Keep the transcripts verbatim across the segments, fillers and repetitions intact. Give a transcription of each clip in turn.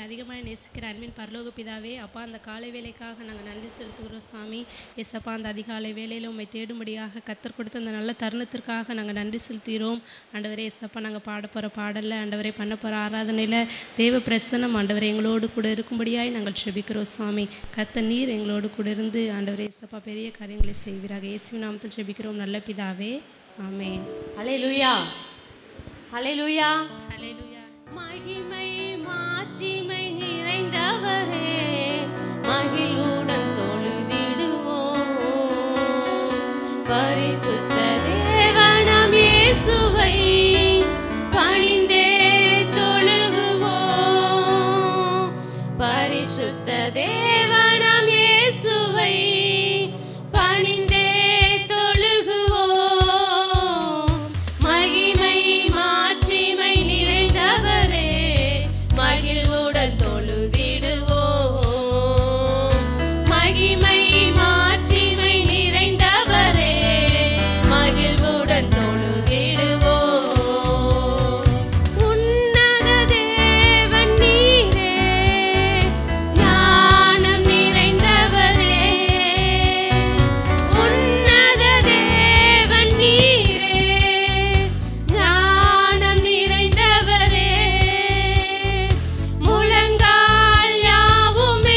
அதிகமாக நேசிக்கிற அன்பின் பரலோக பிதாவே, அப்பா அந்த காலை வேலைக்காக நாங்கள் நன்றி செலுத்துகிறோம் சாமி. ஏசப்பா அந்த அதிகாலை வேலையில் உண்மை தேடும்படியாக கத்தர் கொடுத்த அந்த நல்ல தருணத்திற்காக நாங்கள் நன்றி செலுத்துகிறோம். ஆண்டவரே ஏசப்பா, நாங்கள் பாட போகிற பாடலில், ஆண்டவரே பண்ண போகிற ஆராதனையில் தேவ பிரசன்னம் ஆண்டவரே எங்களோடு கூட இருக்கும்படியாய் நாங்கள் ஜெபிக்கிறோம் சாமி. கத்த நீர் எங்களோடு கூட இருந்து ஆண்டவரே ஏசப்பா பெரிய காரியங்களை செய்வீராக. இயேசுவின் நாமத்தில் ஜெபிக்கிறோம் நல்ல பிதாவே, ஆமென். ஹல்லேலூயா, ஹல்லேலூயா, ஹல்லேலூயா. மகிமை மாட்சிமை நிறைந்தவரே, மகிழுடன் தொழுதிடுவோம். பரிசுத்த தேவனாம் இயேசுவை பணிந்தே தொழுகுவோம். பரிசுத்த தேவனாம் இயேசுவை பணிந்தே தொழுகுவோம். மகிமை மாட்சிமை நிறைந்தவரே, மகிழ்வுடன் தொழுதிடுவோம். மகிமை மாட்சிமை நிறைந்தவரே, மகிழ்வுடன் தொழுதிடுவோம். உன்னத தேவன் நீரே, ஞானம் நிறைந்தவரே. உன்னத தேவன் நீரே, ஞானம் நிறைந்தவரே. முழங்கால் யாவுமே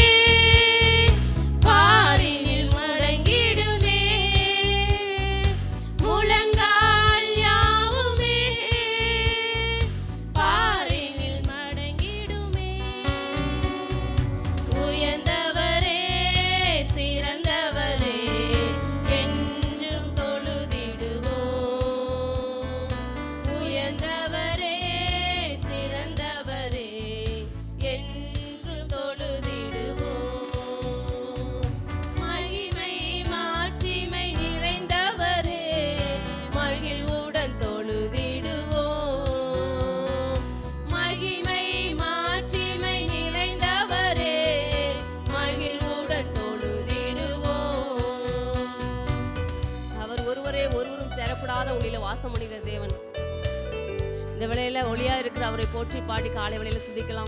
பாரினில் முடங்கிடுமே. முழங்கால் யாவுமே பாரினில் மடங்கிடுமே. உயர்ந்தவரே, சிறந்தவரே, என்றும் தொழுதிடுவோம். உயர்ந்தவரே, சிறந்தவரே, என்றும் தொழுதிடுவோம். மகிமை மாட்சிமை நிறைந்தவரே, மகிழ்வுடன் தொழுதிடுவோம். மகிமை மாட்சிமை நிறைந்தவரே, மகிழ்வுடன் தொழுதிடுவோம். அவர் ஒருவரே, ஒருவரும் சேரக்கூடாத ஒளியில வாசம் பண்ணுகிற தேவன். இந்த வேளையில ஒளியா இருக்கிற அவரை போற்றி பாடி காலை வேளையில துதிக்கலாம்.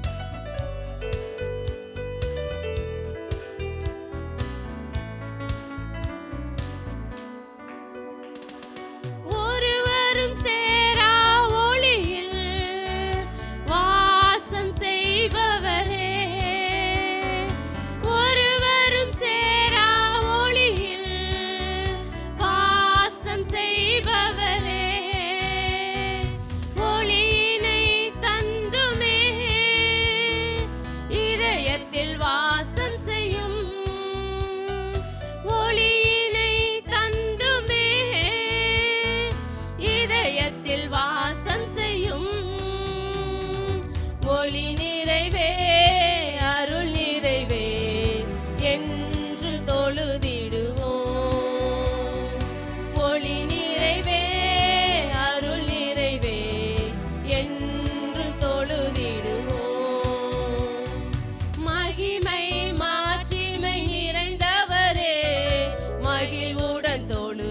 ஒருவரும் சேரா ஒளியில் வாசம் செய்பவரே, ஒருவரும் சேரா ஒளியில் வாசம் செய்பவரே. ஒளியினை தந்துமே இதயத்தில் வாசம் செய்யும். ஒளியினை தந்துமே இதயத்தில் வாசம் செய்யும். ஒளி நிறைவே, அருள் நிறைவே, என்று தொழுதிடுவோம். ஒளி நிறைவே, அருள் நிறைவே, என்று தொழுதிடுவோம். மகிமை மாட்சிமை நிறைந்தவரே, மகிழ்வுடன்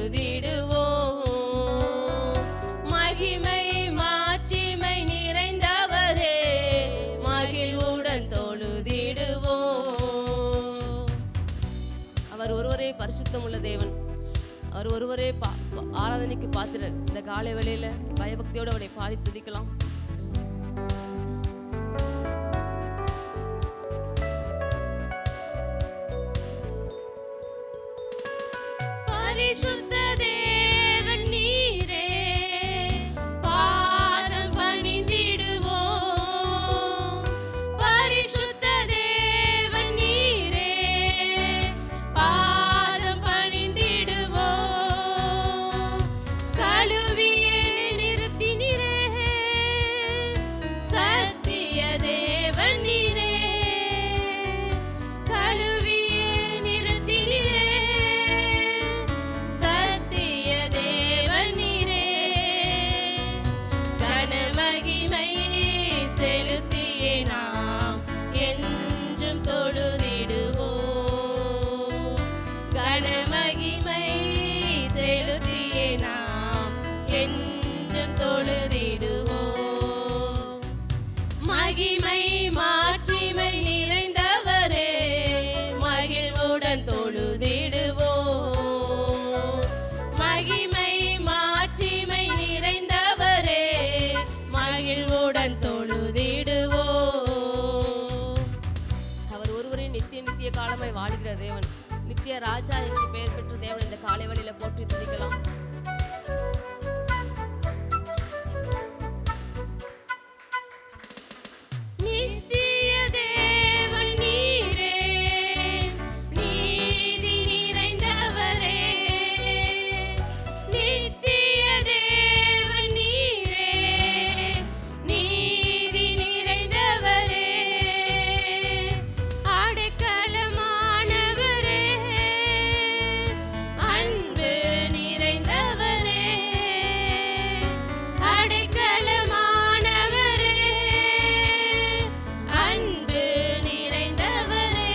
தொழுதிடுவோம். மகிமை மாட்சிமை நிறைந்தவரே, மகிழ்வுடன் தொழுதிடுவோம். அவர் ஒருவரே பரிசுத்தமுள்ள தேவன். அவர் ஒருவரே பா- பா- ஆராதனைக்கு பாத்திரர். இந்த காலை வேளையில பயபக்தியோடு அவரை பாடி துதிக்கலாம். பரிசுத்த தேவன் நீரே, பாதம் பணிந்திடுவோம். பரிசுத்த தேவன் நீரே, பாதம் பணிந்திடுவோம். கழுவியே நிறுத்தினீரே, சத்திய தேவன் நீரே. கழுவியே நிறுத்தினீரே, நித்திய நித்திய காலமாய் வாழுகிற தேவன், நித்திய ராஜா என்று பெயர் பெற்ற தேவன் இந்த காலை வேளையில போற்றி துதிக்கலாம். நித்திய தேவன் நீரே, நீதி நிறைந்தவரே. நித்திய தேவன் நீரே, நீதி நிறைந்தவரே. அடைக்கலமானவரே, அன்பு நிறைந்தவரே. அடைக்கலமானவரே, அன்பு நிறைந்தவரே.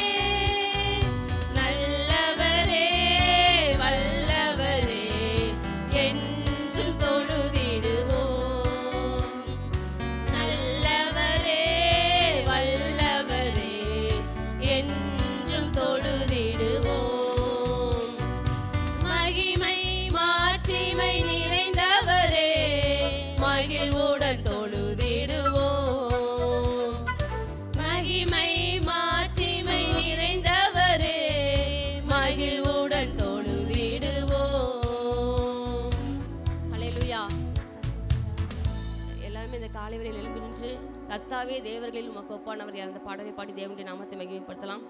நல்லவரே, வல்லவரே, என்றும் தொழுதிடுவோம். நல்லவரே, வல்லவரே, என்றும் தொழுதிடுவோம். மகிமை மாட்சிமை நிறைந்தவரே, மகிழ்வுடன் தொழுதிடுவோம். மகிமை மாட்சிமை நிறைந்தவரே, மகிழ்வுடன் தொழுதிடுவோம். ஹல்லேலூயா. எல்லாருமே இந்த காலை வேளையில் எழும்பி நின்று கர்த்தாவே தேவர்களில் உமக்கு ஒப்பானவர் யார், அந்த பாடலை பாடி தேவனுடைய நாமத்தை மகிமைப்படுத்தலாம்.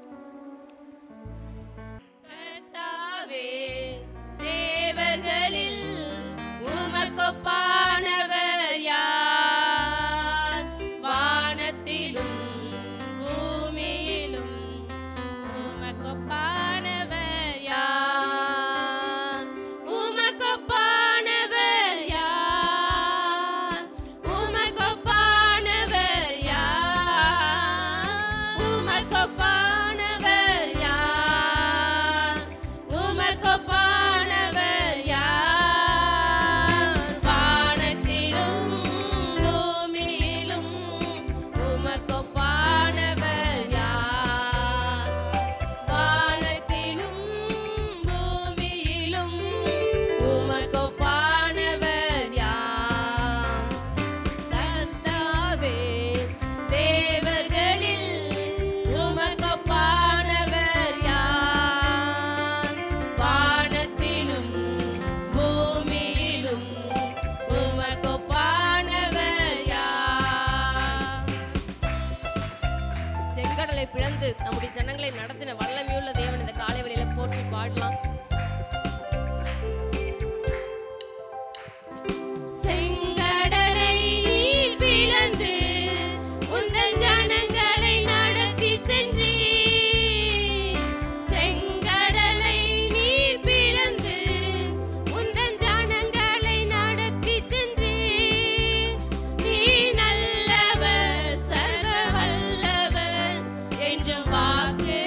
கர்த்தாவே தேவர்களில் உமக்கொப்பானவர் யார், வானத்திலும் பூமியிலும் உமக்கொப்பானவர் யார், உமக்கொப்பானவர் யார், உமக்கொப்பானவர் யார், உமக்கொப்பானவர் யார், உமக்கொப்பானவர் யார். வானத்திலும் பூமியிலும் உமக்கொப்பானவர் யார், வானத்திலும் பூமியிலும் உமக்கொப்பானவர் யார். கர்த்தாவே தேவர்களில் உமக்கொப்பானவர் யார், வானத்திலும் பூமியிலும் உமக்கொப்பானவர் யார். செங்கடலை பிளந்து நம்முடைய ஜனங்களை நடத்தின வல்லமையுள்ள தேவன் இந்த காலை வேளையில போற்றி பாடலாம். செங்கடலை நீர் பிளந்து உந்தன் ஜனங்களை நடத்தி சென்றீர். செங்கடலை நீர் பிளந்து உந்தன் ஜனங்களை நடத்தி சென்றீர். நீ நல்லவர், சர்வ வல்லவர், என்றும் வாக்கு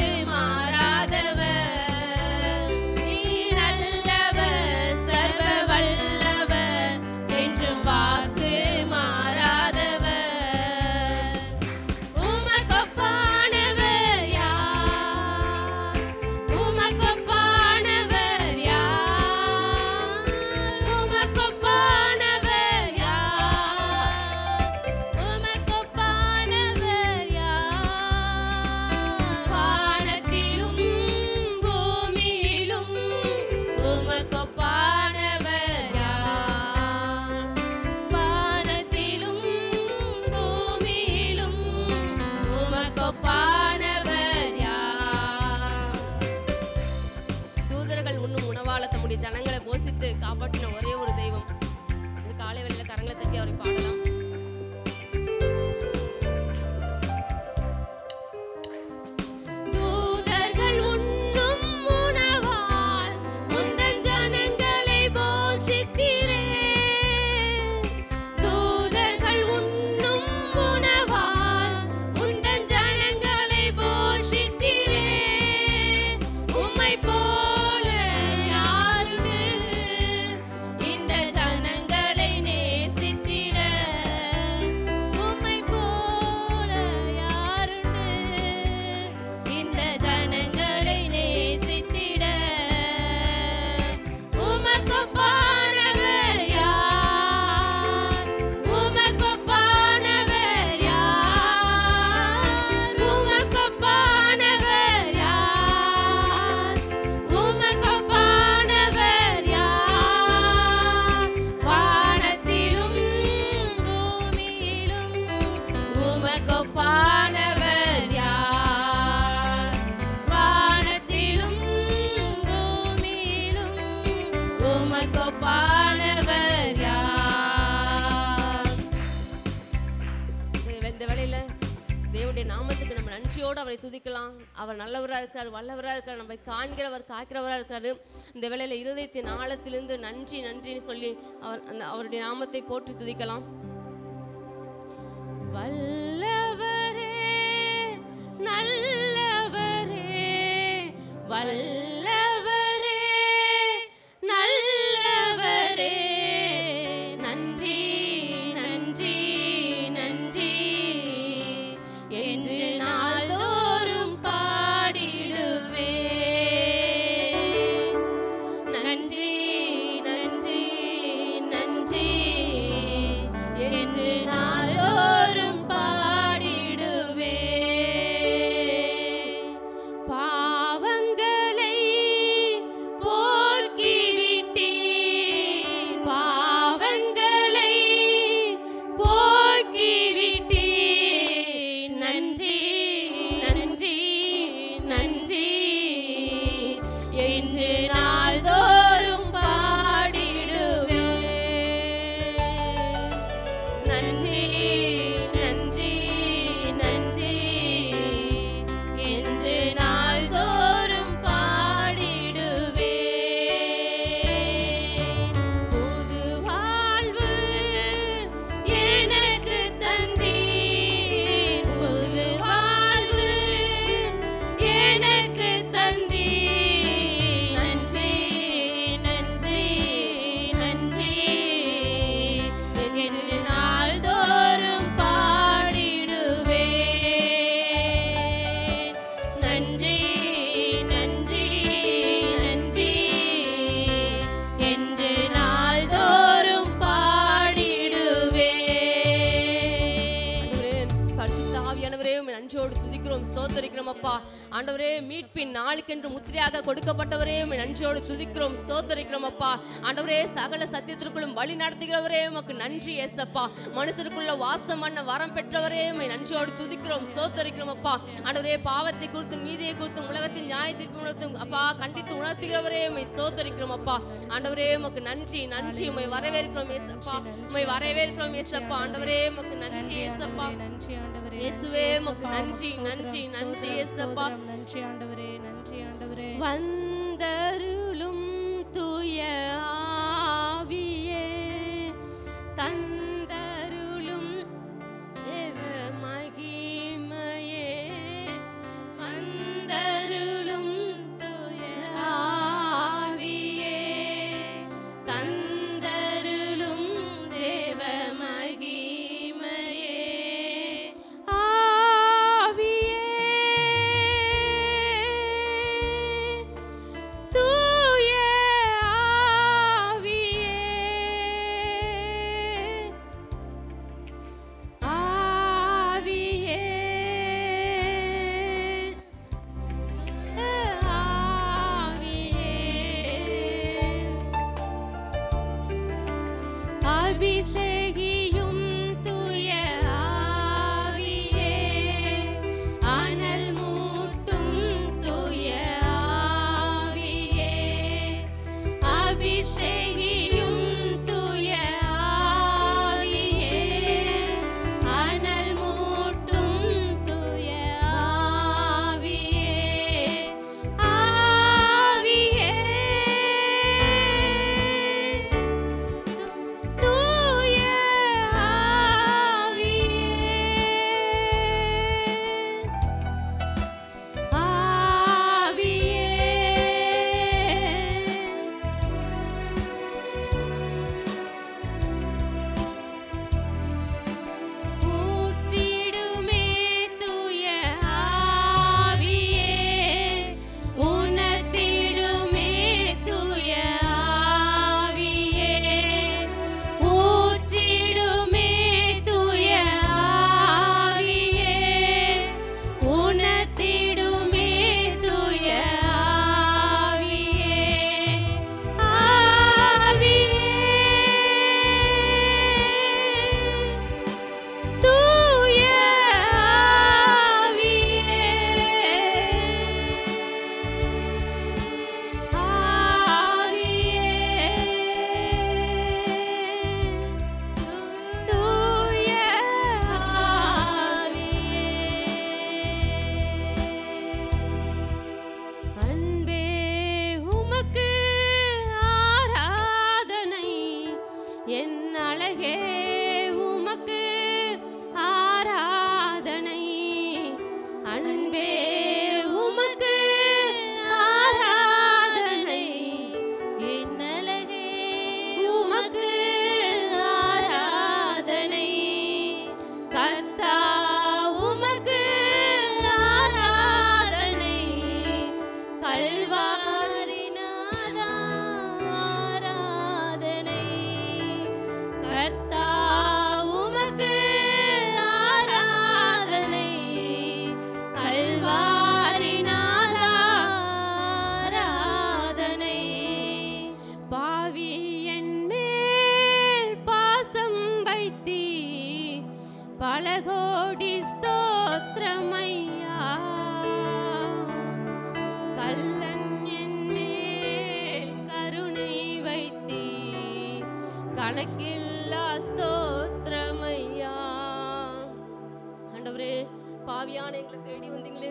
மாறாதவர். நீ நல்லவர், சர்வ வல்லவர், என்றும் வாக்கு மாறாதவர். உமக்கொப்பானவர் யார், உமக்கொப்பானவர் யார், உமக்கொப்பானவர் யார், உமக்கொப்பானவர் யார். வானத்திலும் பூமியிலும் உமக்கொப்பானவர் யார், வானத்திலும் பூமியிலும் உமக்கொப்பானவர் யார். தூதர்கள் உண்ணும் உணவால தம்முடைய ஜனங்களை போஷித்து காப்பாற்றின ஒரே ஒரு தெய்வம். இந்த காலை வேளையில கரங்களை தட்டி அவரை பாடலாம். தூதர்கள் உண்ணும் உணவால் உந்தன் ஜனங்களை போஷித்தீரே. தூதர்கள் உண்ணும் உணவால் உந்தன் ஜனங்களை போஷித்தீரே. உம்மை போல யாருண்டு இந்த ஜனங்களை நேசித்திட. துதிக்கலாம். அவர் நல்லவராக இருக்கிறார், வல்லவராக இருக்கிறார், நம்மை காண்கிறவர், காக்கிறவராக இருக்கிறாரு. இந்த வேளையில் இருதயத்தின் ஆழத்திலிருந்து நன்றி நன்றின்னு சொல்லி அவர் அந்த அவருடைய நாமத்தை போற்றி துதிக்கலாம். வல்லவரே நல்லவரே, வல்லவரே நல்லவரே, நன்றி நன்றி நன்றி என்று நாள்தோறும் பாடிடுவே. நன்றி நன்றி நன்றி என்று நாள்தோறும் பாடிடுவே. பாவங்களை போக்கிவிட்டீர், பாவங்களை போக்கிவிட்டீர். நன்றி நன்றி நன்றி என்று நாள்தோறும் பாடிடுவே. நன்றி நன்றி நன்றி என்று நாள்தோறும் பாடிடுவே. புது வாழ்வு எனக்கு தந்தீர், புது வாழ்வு எனக்கு தந்தீர். நன்றி நன்றி நன்றி என்று நாள்தோறும் பாடிடுவே. நன்றி நன்றி நன்றி என்று நாள்தோறும் பாடிடுவே. பரிசுத்த ஆவியானவரே, உம்மை நன்றியோடு துதிக்கிறோம், ஸ்தோத்தரிக்கிறோம் அப்பா. ஆண்டவரே, மீட்பின் நாளுக்கென்று முத்திரையாக கொடுக்கப்பட்டவரே, உம்மை நன்றியோடு துதிக்கிறோம், ஸ்தோத்தரிக்கிறோம் அப்பா. ஆண்டவரே, சகல சத்தியத்திற்குள்ளும் வழி நடத்துகிறவரே, உமக்கு நன்றி ஏசப்பா. மனுஷருக்குள்ள வாசம் பண்ண வரம் பெற்றவரே, உம்மை நன்றியோடு துதிக்கிறோம், ஸ்தோத்தரிக்கிறோம் அப்பா. ஆண்டவரே, பாவத்தை குறித்தும் நீதியை குறித்தும் உலகத்தின் நியாய தீர்ப்பு உணர்த்தும் அப்பா கண்டித்து உணர்த்துகிறவரே, உம்மை ஸ்தோத்தரிக்கிறோம் அப்பா. ஆண்டவரே, உமக்கு நன்றி நன்றி, உம்மை வரவேற்கிறோம் ஏசப்பா, உம்மை வரவேற்கிறோம் ஏசப்பா. ஆண்டவரே, உமக்கு நன்றி ஏசப்பா. நன்றி ஆண்டவரே, இயேசுவே, உமக்கு நன்றி நன்றி நன்றி ஏசப்பா. நன்றி ஆண்டவரே, நன்றி ஆண்டவரே. வந்தருளும் தூய ஆவியே, தந்தருளும் தேவ மகிமையே, வந்தருளும் தூய ஆவியே, தந்தருளும் தேவ மகிமையே. ஆவியே, தூய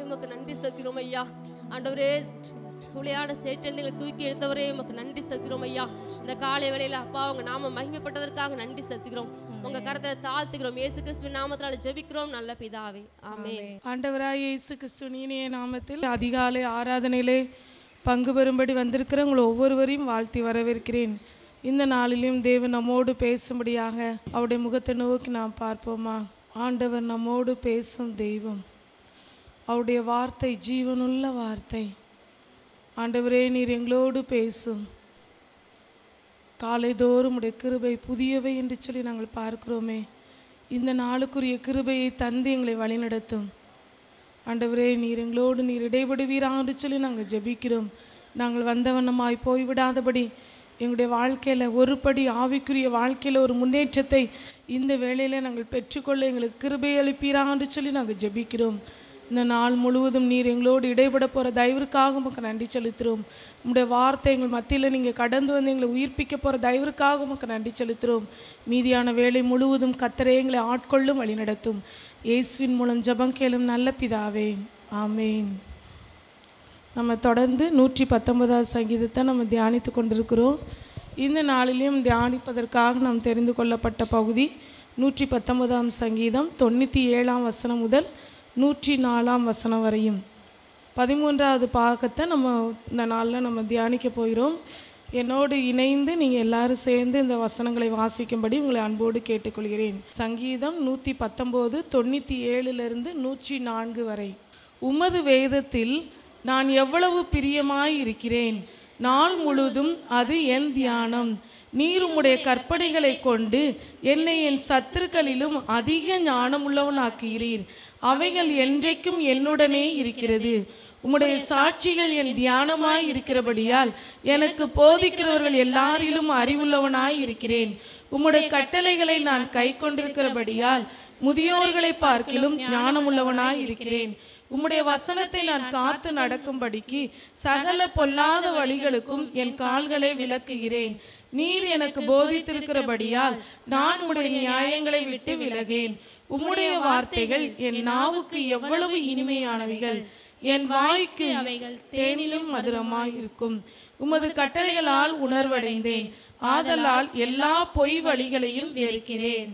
உமக்கு நன்றி செலுத்துகிறோம் ஐயா. ஆண்டவரே புலியான சேற்றில் தூக்கி எடுத்தவரே உமக்கு நன்றி செலுத்துகிறோம் ஐயா. இந்த காலை வேளையில அப்பா உங்க நாம மகிமைப்பட்டதற்காக நன்றி செலுத்துகிறோம். உங்க கரத்தை தாழ்த்துகிறோம். இயேசு கிறிஸ்துவின் நாமத்தால் ஜெபிக்கிறோம் நல்ல பிதாவே, ஆமென். ஆண்டவராய் இயேசு கிறிஸ்துவின் இனிய நாமத்தில் அதிகாலை ஆராதனையிலே பங்கு பெறும்படி வந்திருக்கிற உங்களை ஒவ்வொருவரையும் வாழ்த்தி வரவேற்கிறேன். இந்த நாளிலும் தேவன் நம்மோடு பேசும்படியாக அவருடைய முகத்தை நோக்கி நாம் பார்ப்போமா? ஆண்டவர் நம்மோடு பேசும் தெய்வம். அவருடைய வார்த்தை ஜீவனுள்ள வார்த்தை. ஆண்டவரே, நீர் எங்களோடு பேசும். காலைதோறும் உடைய கிருபை புதியவை என்று சொல்லி நாங்கள் பார்க்கிறோமே. இந்த நாளுக்குரிய கிருபையை தந்து எங்களை வழிநடத்தும். ஆண்டவரே, நீர் எங்களோடு நீர் இடைபடுவீராக என்று சொல்லி நாங்கள் ஜெபிக்கிறோம். நாங்கள் வந்தவண்ணமாய் போய்விடாதபடி எங்களுடைய வாழ்க்கையில் ஒரு படி ஆவிக்குரிய வாழ்க்கையில் ஒரு முன்னேற்றத்தை இந்த வேளையில் நாங்கள் பெற்றுக்கொள்ள எங்களுக்கு கிருபை அளிப்பீராக என்று சொல்லி நாங்கள் ஜெபிக்கிறோம். இந்த நாள் முழுவதும் நீர் எங்களோடு இடைபட போகிற தயவிற்காக உமக்கு நன்றி செலுத்துகிறோம். உங்களுடைய வார்த்தை எங்கள் மத்தியில் நீங்கள் கடந்து வந்து எங்களை உயிர்ப்பிக்க போகிற தயவிற்காக உமக்கு நன்றி செலுத்துகிறோம். மீதியான வேலை முழுவதும் கர்த்தரே எங்களை ஆட்கொள்ளும் வழி நடத்தும். இயேசுவின் மூலம் ஜெபம் கேளும் நல்ல பிதாவே, ஆமேன். நம்ம தொடர்ந்து நூற்றி பத்தொன்பதாவது சங்கீதத்தை நம்ம தியானித்து கொண்டிருக்கிறோம். இந்த நாளிலையும் தியானிப்பதற்காக நாம் தெரிந்து கொள்ளப்பட்ட பகுதி நூற்றி பத்தொன்பதாம் சங்கீதம் தொண்ணூற்றி ஏழாம் வசனம் முதல் நூற்றி நாலாம் வசனம் வரையும் பதிமூன்றாவது பாகத்தை நம்ம இந்த நாளில் நம்ம தியானிக்க போகிறோம். என்னோடு இணைந்து நீங்கள் எல்லாரும் சேர்ந்து இந்த வசனங்களை வாசிக்கும்படி உங்களை அன்போடு கேட்டுக்கொள்கிறேன். சங்கீதம் நூற்றி பத்தொம்போது தொண்ணூற்றி ஏழுலேருந்து நூற்றி நான்கு வரை. உமது வேதத்தில் நான் எவ்வளவு பிரியமாய் இருக்கிறேன். நாள் முழுதும் அது என் தியானம். நீர் உம்முடைய கற்பனைகளை கொண்டு என்னை என் சத்துருக்களிலும் அதிக ஞானமுள்ளவனாக்குகிறீர். அவைகள் என்றைக்கும் என்னுடனே இருக்கிறது. உம்முடைய சாட்சிகள் என் தியானமாய் இருக்கிறபடியால் எனக்கு போதிக்கிறவர்கள் எல்லாரிலும் அறிவுள்ளவனாய் இருக்கிறேன். உம்முடைய கட்டளைகளை நான் கை கொண்டிருக்கிறபடியால் முதியோர்களை பார்க்கிலும் ஞானமுள்ளவனாய் இருக்கிறேன். உம்முடைய வசனத்தை நான் காத்து நடக்கும்படிக்கு சகல பொல்லாத வழிகளுக்கும் என் கால்களை விலக்குகிறேன். நீர் எனக்கு போதித்திருக்கிறபடியால் நான் உம்முடைய நியாயங்களை விட்டு விலகேன். உம்முடைய வார்த்தைகள் என் நாவுக்கு எவ்வளவு இனிமையானவைகள், என் வாய்க்கு அவைகள் தேனிலும் மதுரமாய் இருக்கும். உமது கட்டளைகளால் உணர்வடைந்தேன். ஆதலால் எல்லா பொய் வழிகளையும் வெறுக்கிறேன்.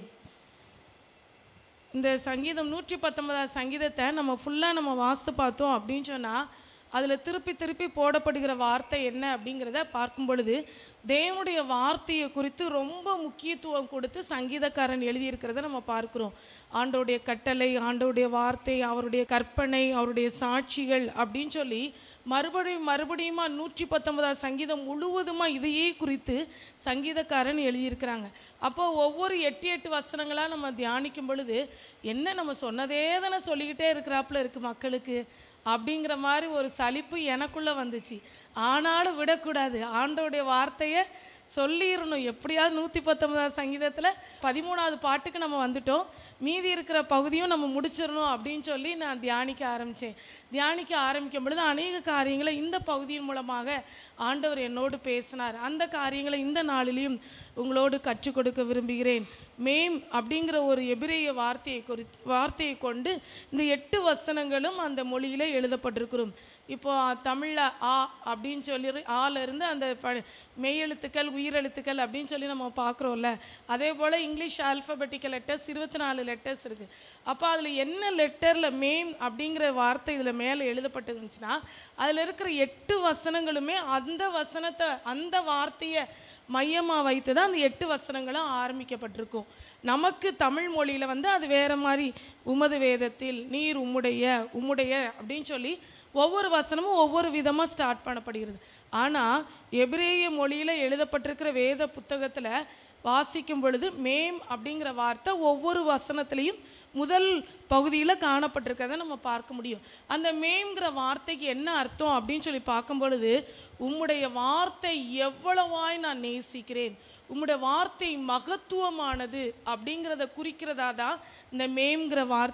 இந்த சங்கீதம் நூற்றி பத்தொன்பதாம் சங்கீதத்தை நம்ம ஃபுல்லாக நம்ம வாசித்து பார்த்தோம் அப்படின்னு சொன்னால் அதில் திருப்பி திருப்பி போடப்படுகிற வார்த்தை என்ன அப்படிங்கிறத பார்க்கும் பொழுது தேவனுடைய வார்த்தையை குறித்து ரொம்ப முக்கியத்துவம் கொடுத்து சங்கீதக்காரன் எழுதியிருக்கிறத நம்ம பார்க்குறோம். ஆண்டோடைய கட்டளை, ஆண்டோடைய வார்த்தை, அவருடைய கற்பனை, அவருடைய சாட்சிகள் அப்படின்னு சொல்லி மறுபடியும் மறுபடியுமா நூற்றி பத்தொன்பதாம் சங்கீதம் முழுவதுமாக இதையே குறித்து சங்கீதக்காரன் எழுதியிருக்கிறாங்க. அப்போ ஒவ்வொரு எட்டு எட்டு வசனங்களாக நம்ம தியானிக்கும் பொழுது என்ன நம்ம சொன்னதே தானே சொல்லிக்கிட்டே இருக்கிறாப்புல இருக்குது மக்களுக்கு அப்படிங்கிற மாதிரி ஒரு சலிப்பு எனக்குள்ளே வந்துச்சு. ஆனாலும் விடக்கூடாது, ஆண்டோடைய வார்த்தையை சொல்லிடணும். எப்படியாவது நூற்றி பத்தொன்பதாவது சங்கீதத்தில் பதிமூணாவது பாட்டுக்கு நம்ம வந்துட்டோம், மீதி இருக்கிற பகுதியும் நம்ம முடிச்சிடணும் அப்படின்னு சொல்லி நான் தியானிக்க ஆரம்பித்தேன். தியானிக்க ஆரம்பிக்கும் பொழுது அநேக காரியங்களை இந்த பகுதியின் மூலமாக ஆண்டவர் என்னோடு பேசினார். அந்த காரியங்களை இந்த நாளிலையும் உங்களோடு கற்றுக் கொடுக்க விரும்புகிறேன். மேம் அப்படிங்கிற ஒரு எபிரேய வார்த்தையை குறி வார்த்தையை கொண்டு இந்த எட்டு வசனங்களும் அந்த மொழியில் எழுதப்பட்டிருக்கிறோம். இப்போ தமிழில் ஆ அப்படின்னு சொல்லி ஆலேருந்து அந்த ப மெய்யெழுத்துக்கள் உயிரெழுத்துக்கள் அப்படின்னு சொல்லி நம்ம பார்க்குறோம்ல, அதே போல் இங்கிலீஷ் ஆல்ஃபபெட்டிக்கல் லெட்டர்ஸ் இருபத்தி நாலு லெட்டர்ஸ் இருக்குது. அப்போ அதில் என்ன லெட்டரில் மேம் அப்படிங்கிற வார்த்தை இதில் மேலே எழுதப்பட்டிருந்துச்சுன்னா அதில் இருக்கிற எட்டு வசனங்களுமே அந்த வசனத்தை அந்த வார்த்தையை மையமாக வைத்து தான் அந்த எட்டு வசனங்களும் ஆரம்பிக்கப்பட்டிருக்கும். நமக்கு தமிழ் மொழியில் வந்து அது வேறு மாதிரி உமது வேதத்தில் நீர் உம்முடைய உம்முடைய அப்படின்னு சொல்லி ஒவ்வொரு வசனமும் ஒவ்வொரு விதமாக ஸ்டார்ட் பண்ணப்படுகிறது. ஆனால் எபிரேய மொழியில் எழுதப்பட்டிருக்கிற வேத புத்தகத்தில் வாசிக்கும் பொழுது மேம் அப்படிங்கிற வார்த்தை ஒவ்வொரு வசனத்துலேயும் முதல் பகுதியில் காணப்பட்டிருக்கிறத நம்ம பார்க்க முடியும். அந்த மேம்ங்கிற வார்த்தைக்கு என்ன அர்த்தம் அப்படின்னு சொல்லி பார்க்கும் பொழுது உம்முடைய வார்த்தை எவ்வளவாய் நான் நேசிக்கிறேன், உம்முடைய வார்த்தை மகத்துவமானது அப்படிங்கிறத குறிக்கிறதா தான் இந்த மேம்ங்கிற வார்த்தை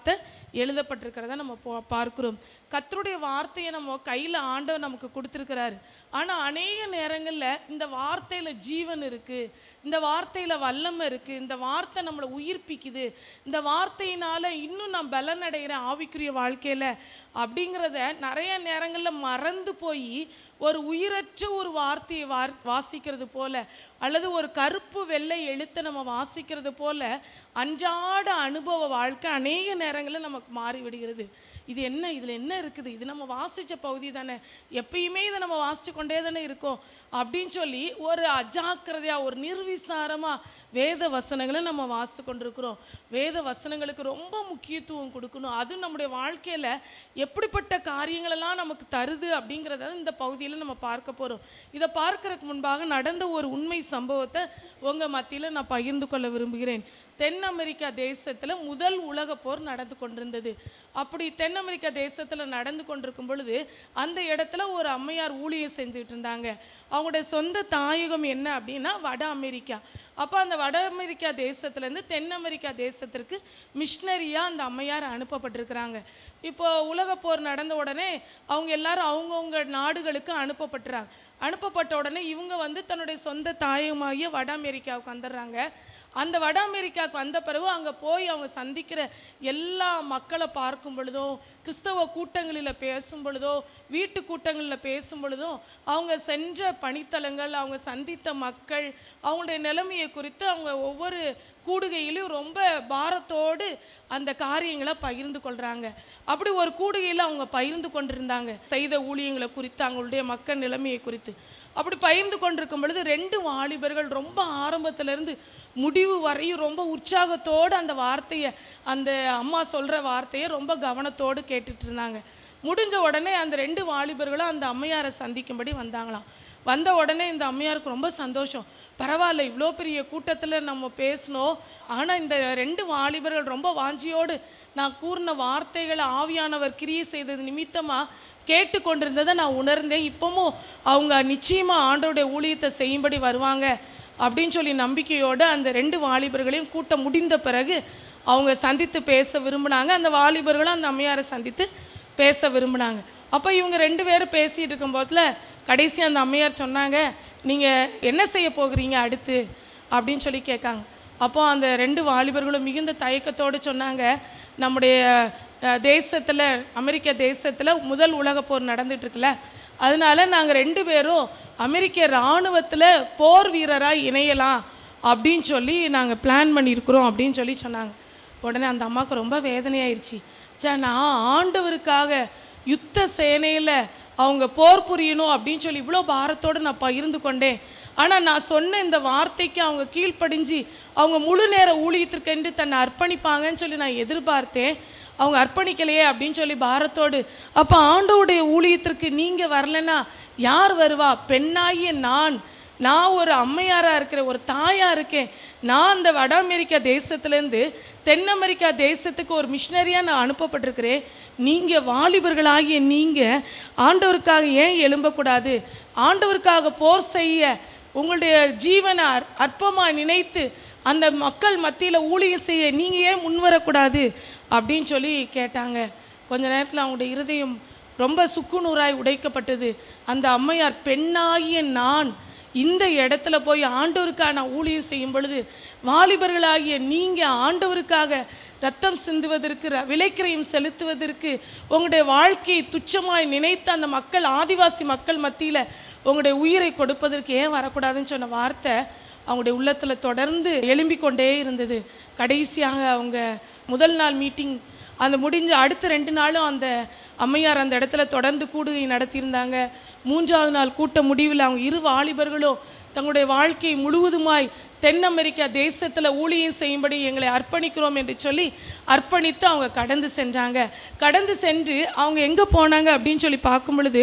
எழுதப்பட்டிருக்கிறத நம்ம போ பார்க்கிறோம். கர்த்தருடைய வார்த்தையை நம்ம கையில் ஆண்டவர் நமக்கு கொடுத்துருக்கிறாரு. ஆனால் அநேக நேரங்களில் இந்த வார்த்தையில் ஜீவன் இருக்குது, இந்த வார்த்தையில் வல்லமை இருக்குது, இந்த வார்த்தை நம்மளை உயிர்ப்பிக்குது, இந்த வார்த்தையினால் இன்னும் நான் பலன் அடைகிறேன் ஆவிக்குரிய வாழ்க்கையில் அப்படிங்கிறத நிறைய நேரங்களில் மறந்து போய் ஒரு உயிரற்ற ஒரு வார்த்தையை வா வாசிக்கிறது போல அல்லது ஒரு கருப்பு வெள்ளை எழுத்தை நம்ம வாசிக்கிறது போல அன்றாட அனுபவ வாழ்க்கை அநேக நேரங்களில் நமக்கு மாறிவிடுகிறது. இது என்ன, இதில் என்ன இருக்குது, இது நம்ம வாசித்த பகுதி தானே, எப்பயுமே இதை நம்ம வாசித்து கொண்டே தானே இருக்கோம் அப்படின்னு சொல்லி ஒரு அஜாக்கிரதையாக ஒரு நிர்விசாரமாக வேத வசனங்களை நம்ம வாசித்து கொண்டிருக்கிறோம். வேத வசனங்களுக்கு ரொம்ப முக்கியத்துவம் கொடுக்கணும். அதுவும் நம்முடைய வாழ்க்கையில் எப்படிப்பட்ட காரியங்களெல்லாம் நமக்கு தருது அப்படிங்கிறத இந்த பகுதியில் நம்ம பார்க்க போகிறோம். இதை பார்க்கறதுக்கு முன்பாக நடந்த ஒரு உண்மை சம்பவத்தை உங்கள் மத்தியில் நான் பகிர்ந்து கொள்ள விரும்புகிறேன். தென் அமெரிக்கா தேசத்தில் முதல் உலக போர் நடந்து கொண்டிருந்தது. அப்படி தென் அமெரிக்கா தேசத்தில் நடந்து கொண்டிருக்கும் பொழுது அந்த இடத்துல ஒரு அம்மையார் ஊழியம் செஞ்சுக்கிட்டு இருந்தாங்க. அவங்களுடைய சொந்த தாயகம் என்ன அப்படின்னா வட அமெரிக்கா. அப்போ அந்த வட அமெரிக்கா தேசத்துலேருந்து தென் அமெரிக்கா தேசத்திற்கு மிஷினரியாக அந்த அம்மையார் அனுப்பப்பட்டிருக்கிறாங்க. இப்போது உலக போர் நடந்த உடனே அவங்க எல்லாரும் அவங்கவுங்க நாடுகளுக்கு அனுப்பப்பட்டுறாங்க. அனுப்பப்பட்ட உடனே இவங்க வந்து தன்னுடைய சொந்த தாயகமாகிய வட அமெரிக்காவுக்கு வந்துடுறாங்க. அந்த வட அமெரிக்காவுக்கு வந்த பிறகு அங்கே போய் அவங்க சந்திக்கிற எல்லா மக்களை பார்க்கும் பொழுதோ, கிறிஸ்தவ கூட்டங்களில் பேசும் பொழுதோ, வீட்டு கூட்டங்களில் பேசும் பொழுதோ, அவங்க சென்ற பணித்தலங்கள், அவங்க சந்தித்த மக்கள், அவங்களுடைய நிலைமையை குறித்து அவங்க ஒவ்வொரு கூடுகையிலும் ரொம்ப பாரத்தோடு அந்த காரியங்களை பகிர்ந்து கொள்கிறாங்க. அப்படி ஒரு கூடுகையில் அவங்க பகிர்ந்து கொண்டிருந்தாங்க செய்த ஊழியங்களை குறித்து, அவங்களுடைய மக்கள் நிலைமையை குறித்து. அப்படி பகிர்ந்து கொண்டிருக்கும் பொழுது ரெண்டு வாலிபர்கள் ரொம்ப ஆரம்பத்திலேருந்து முடிவு வரையும் ரொம்ப உற்சாகத்தோடு அந்த வார்த்தையை, அந்த அம்மா சொல்கிற வார்த்தையை ரொம்ப கவனத்தோடு கேட்டுட்டு இருந்தாங்க. முடிஞ்ச உடனே அந்த ரெண்டு வாலிபர்களும் அந்த அம்மையாரை சந்திக்கும்படி வந்தாங்களாம். வந்த உடனே இந்த அம்மையாருக்கு ரொம்ப சந்தோஷம். பரவாயில்ல, இவ்வளோ பெரிய கூட்டத்தில் நம்ம பேசணும், ஆனால் இந்த ரெண்டு வாலிபர்கள் ரொம்ப வாஞ்சியோடு நான் கூறின வார்த்தைகளை ஆவியானவர் கிரியை செய்தது நிமித்தமாக கேட்டு கொண்டிருந்ததை நான் உணர்ந்தேன். இப்போவும் அவங்க நிச்சயமாக ஆண்டவருடைய ஊழியத்தை செய்யும்படி வருவாங்க அப்படின்னு சொல்லி நம்பிக்கையோடு அந்த ரெண்டு வாலிபர்களையும் கூட்டம் முடிந்த பிறகு அவங்க சந்தித்து பேச விரும்பினாங்க. அந்த வாலிபர்களும் அந்த அம்மையாரை சந்தித்து பேச விரும்பினாங்க. அப்போ இவங்க ரெண்டு பேரும் பேசிகிட்டு இருக்கும் போதில் கடைசி அந்த அம்மையார் சொன்னாங்க, நீங்கள் என்ன செய்ய போகிறீங்க அடுத்து அப்படின்னு சொல்லி கேட்காங்க. அப்போ அந்த ரெண்டு வாலிபர்களும் மிகுந்த தயக்கத்தோடு சொன்னாங்க, நம்முடைய தேசத்தில், அமெரிக்க தேசத்தில் முதல் உலக போர் நடந்துகிட்ருக்குல்ல, அதனால நாங்கள் ரெண்டு பேரும் அமெரிக்க இராணுவத்தில் போர் வீரராக இணையலாம் அப்படின்னு சொல்லி நாங்கள் பிளான் பண்ணியிருக்கிறோம் அப்படின்னு சொல்லி சொன்னாங்க. உடனே அந்த அம்மாவுக்கு ரொம்ப வேதனையாயிருச்சு. சே, நான் ஆண்டவருக்காக யுத்த சேனையில் அவங்க போர் புரியணும் அப்படின்னு சொல்லி இவ்வளோ பாரத்தோடு நான் பகிர்ந்து கொண்டேன். ஆனால் நான் சொன்ன இந்த வார்த்தைக்கு அவங்க கீழ்ப்படிஞ்சு அவங்க முழு நேர ஊழியத்திற்கென்று தன்னை அர்ப்பணிப்பாங்கன்னு சொல்லி நான் எதிர்பார்த்தேன். அவங்க அர்ப்பணிக்கலையே அப்படின்னு சொல்லி பாரத்தோடு, அப்போ ஆண்டவருடைய ஊழியத்திற்கு நீங்கள் வரலைன்னா யார் வருவா? பெண்ணாகிய நான் நான் ஒரு அம்மையாராக இருக்கிற ஒரு தாயாக இருக்கேன். நான் அந்த வட அமெரிக்கா தேசத்துலேருந்து தென் அமெரிக்கா தேசத்துக்கு ஒரு மிஷினரியாக நான் அனுப்பப்பட்டிருக்கிறேன். நீங்கள் வாலிபர்களாகிய நீங்கள் ஆண்டவருக்காக ஏன் எழும்பக்கூடாது? ஆண்டவருக்காக போர் செய்ய உங்களுடைய ஜீவனை அற்பமாக நினைத்து அந்த மக்கள் மத்தியில் ஊழியம் செய்ய நீங்கள் ஏன் முன்வரக்கூடாது அப்படின்னு சொல்லி கேட்டாங்க. கொஞ்ச நேரத்தில் அவங்களுடைய இருதயம் ரொம்ப சுக்குநூறாய் உடைக்கப்பட்டது. அந்த அம்மையார், பெண்ணாகிய நான் இந்த இடத்துல போய் ஆண்டவருக்காக நான் ஊழியம் செய்யும் பொழுது வாலிபர்களாகிய நீங்கள் ஆண்டவருக்காக ரத்தம் சிந்துவதற்கு, விலைக்கிரயம் செலுத்துவதற்கு, உங்களுடைய வாழ்க்கையை துச்சமாய் நினைத்து அந்த மக்கள், ஆதிவாசி மக்கள் மத்தியில் உங்களுடைய உயிரை கொடுப்பதற்கு ஏன் வரக்கூடாதுன்னு சொன்ன வார்த்தை அவங்களுடைய உள்ளத்தில் தொடர்ந்து எழும்பிக்கொண்டே இருந்தது. கடைசியாக அவங்க முதல் நாள் மீட்டிங் அந்த முடிஞ்ச அடுத்த ரெண்டு நாளும் அந்த அம்மையார் அந்த இடத்துல தொடர்ந்து கூடுகை நடத்தியிருந்தாங்க. மூன்றாவது நாள் கூட்ட முடிவில் அவங்க இரு வாலிபர்களும் தங்களுடைய வாழ்க்கை முழுவதுமாய் தென் அமெரிக்கா தேசத்தில் ஊழியம் செய்யும்படி எங்களை அர்ப்பணிக்கிறோம் என்று சொல்லி அர்ப்பணித்து அவங்க கடந்து சென்றாங்க. கடந்து சென்று அவங்க எங்கே போனாங்க அப்படின்னு சொல்லி பார்க்கும் பொழுது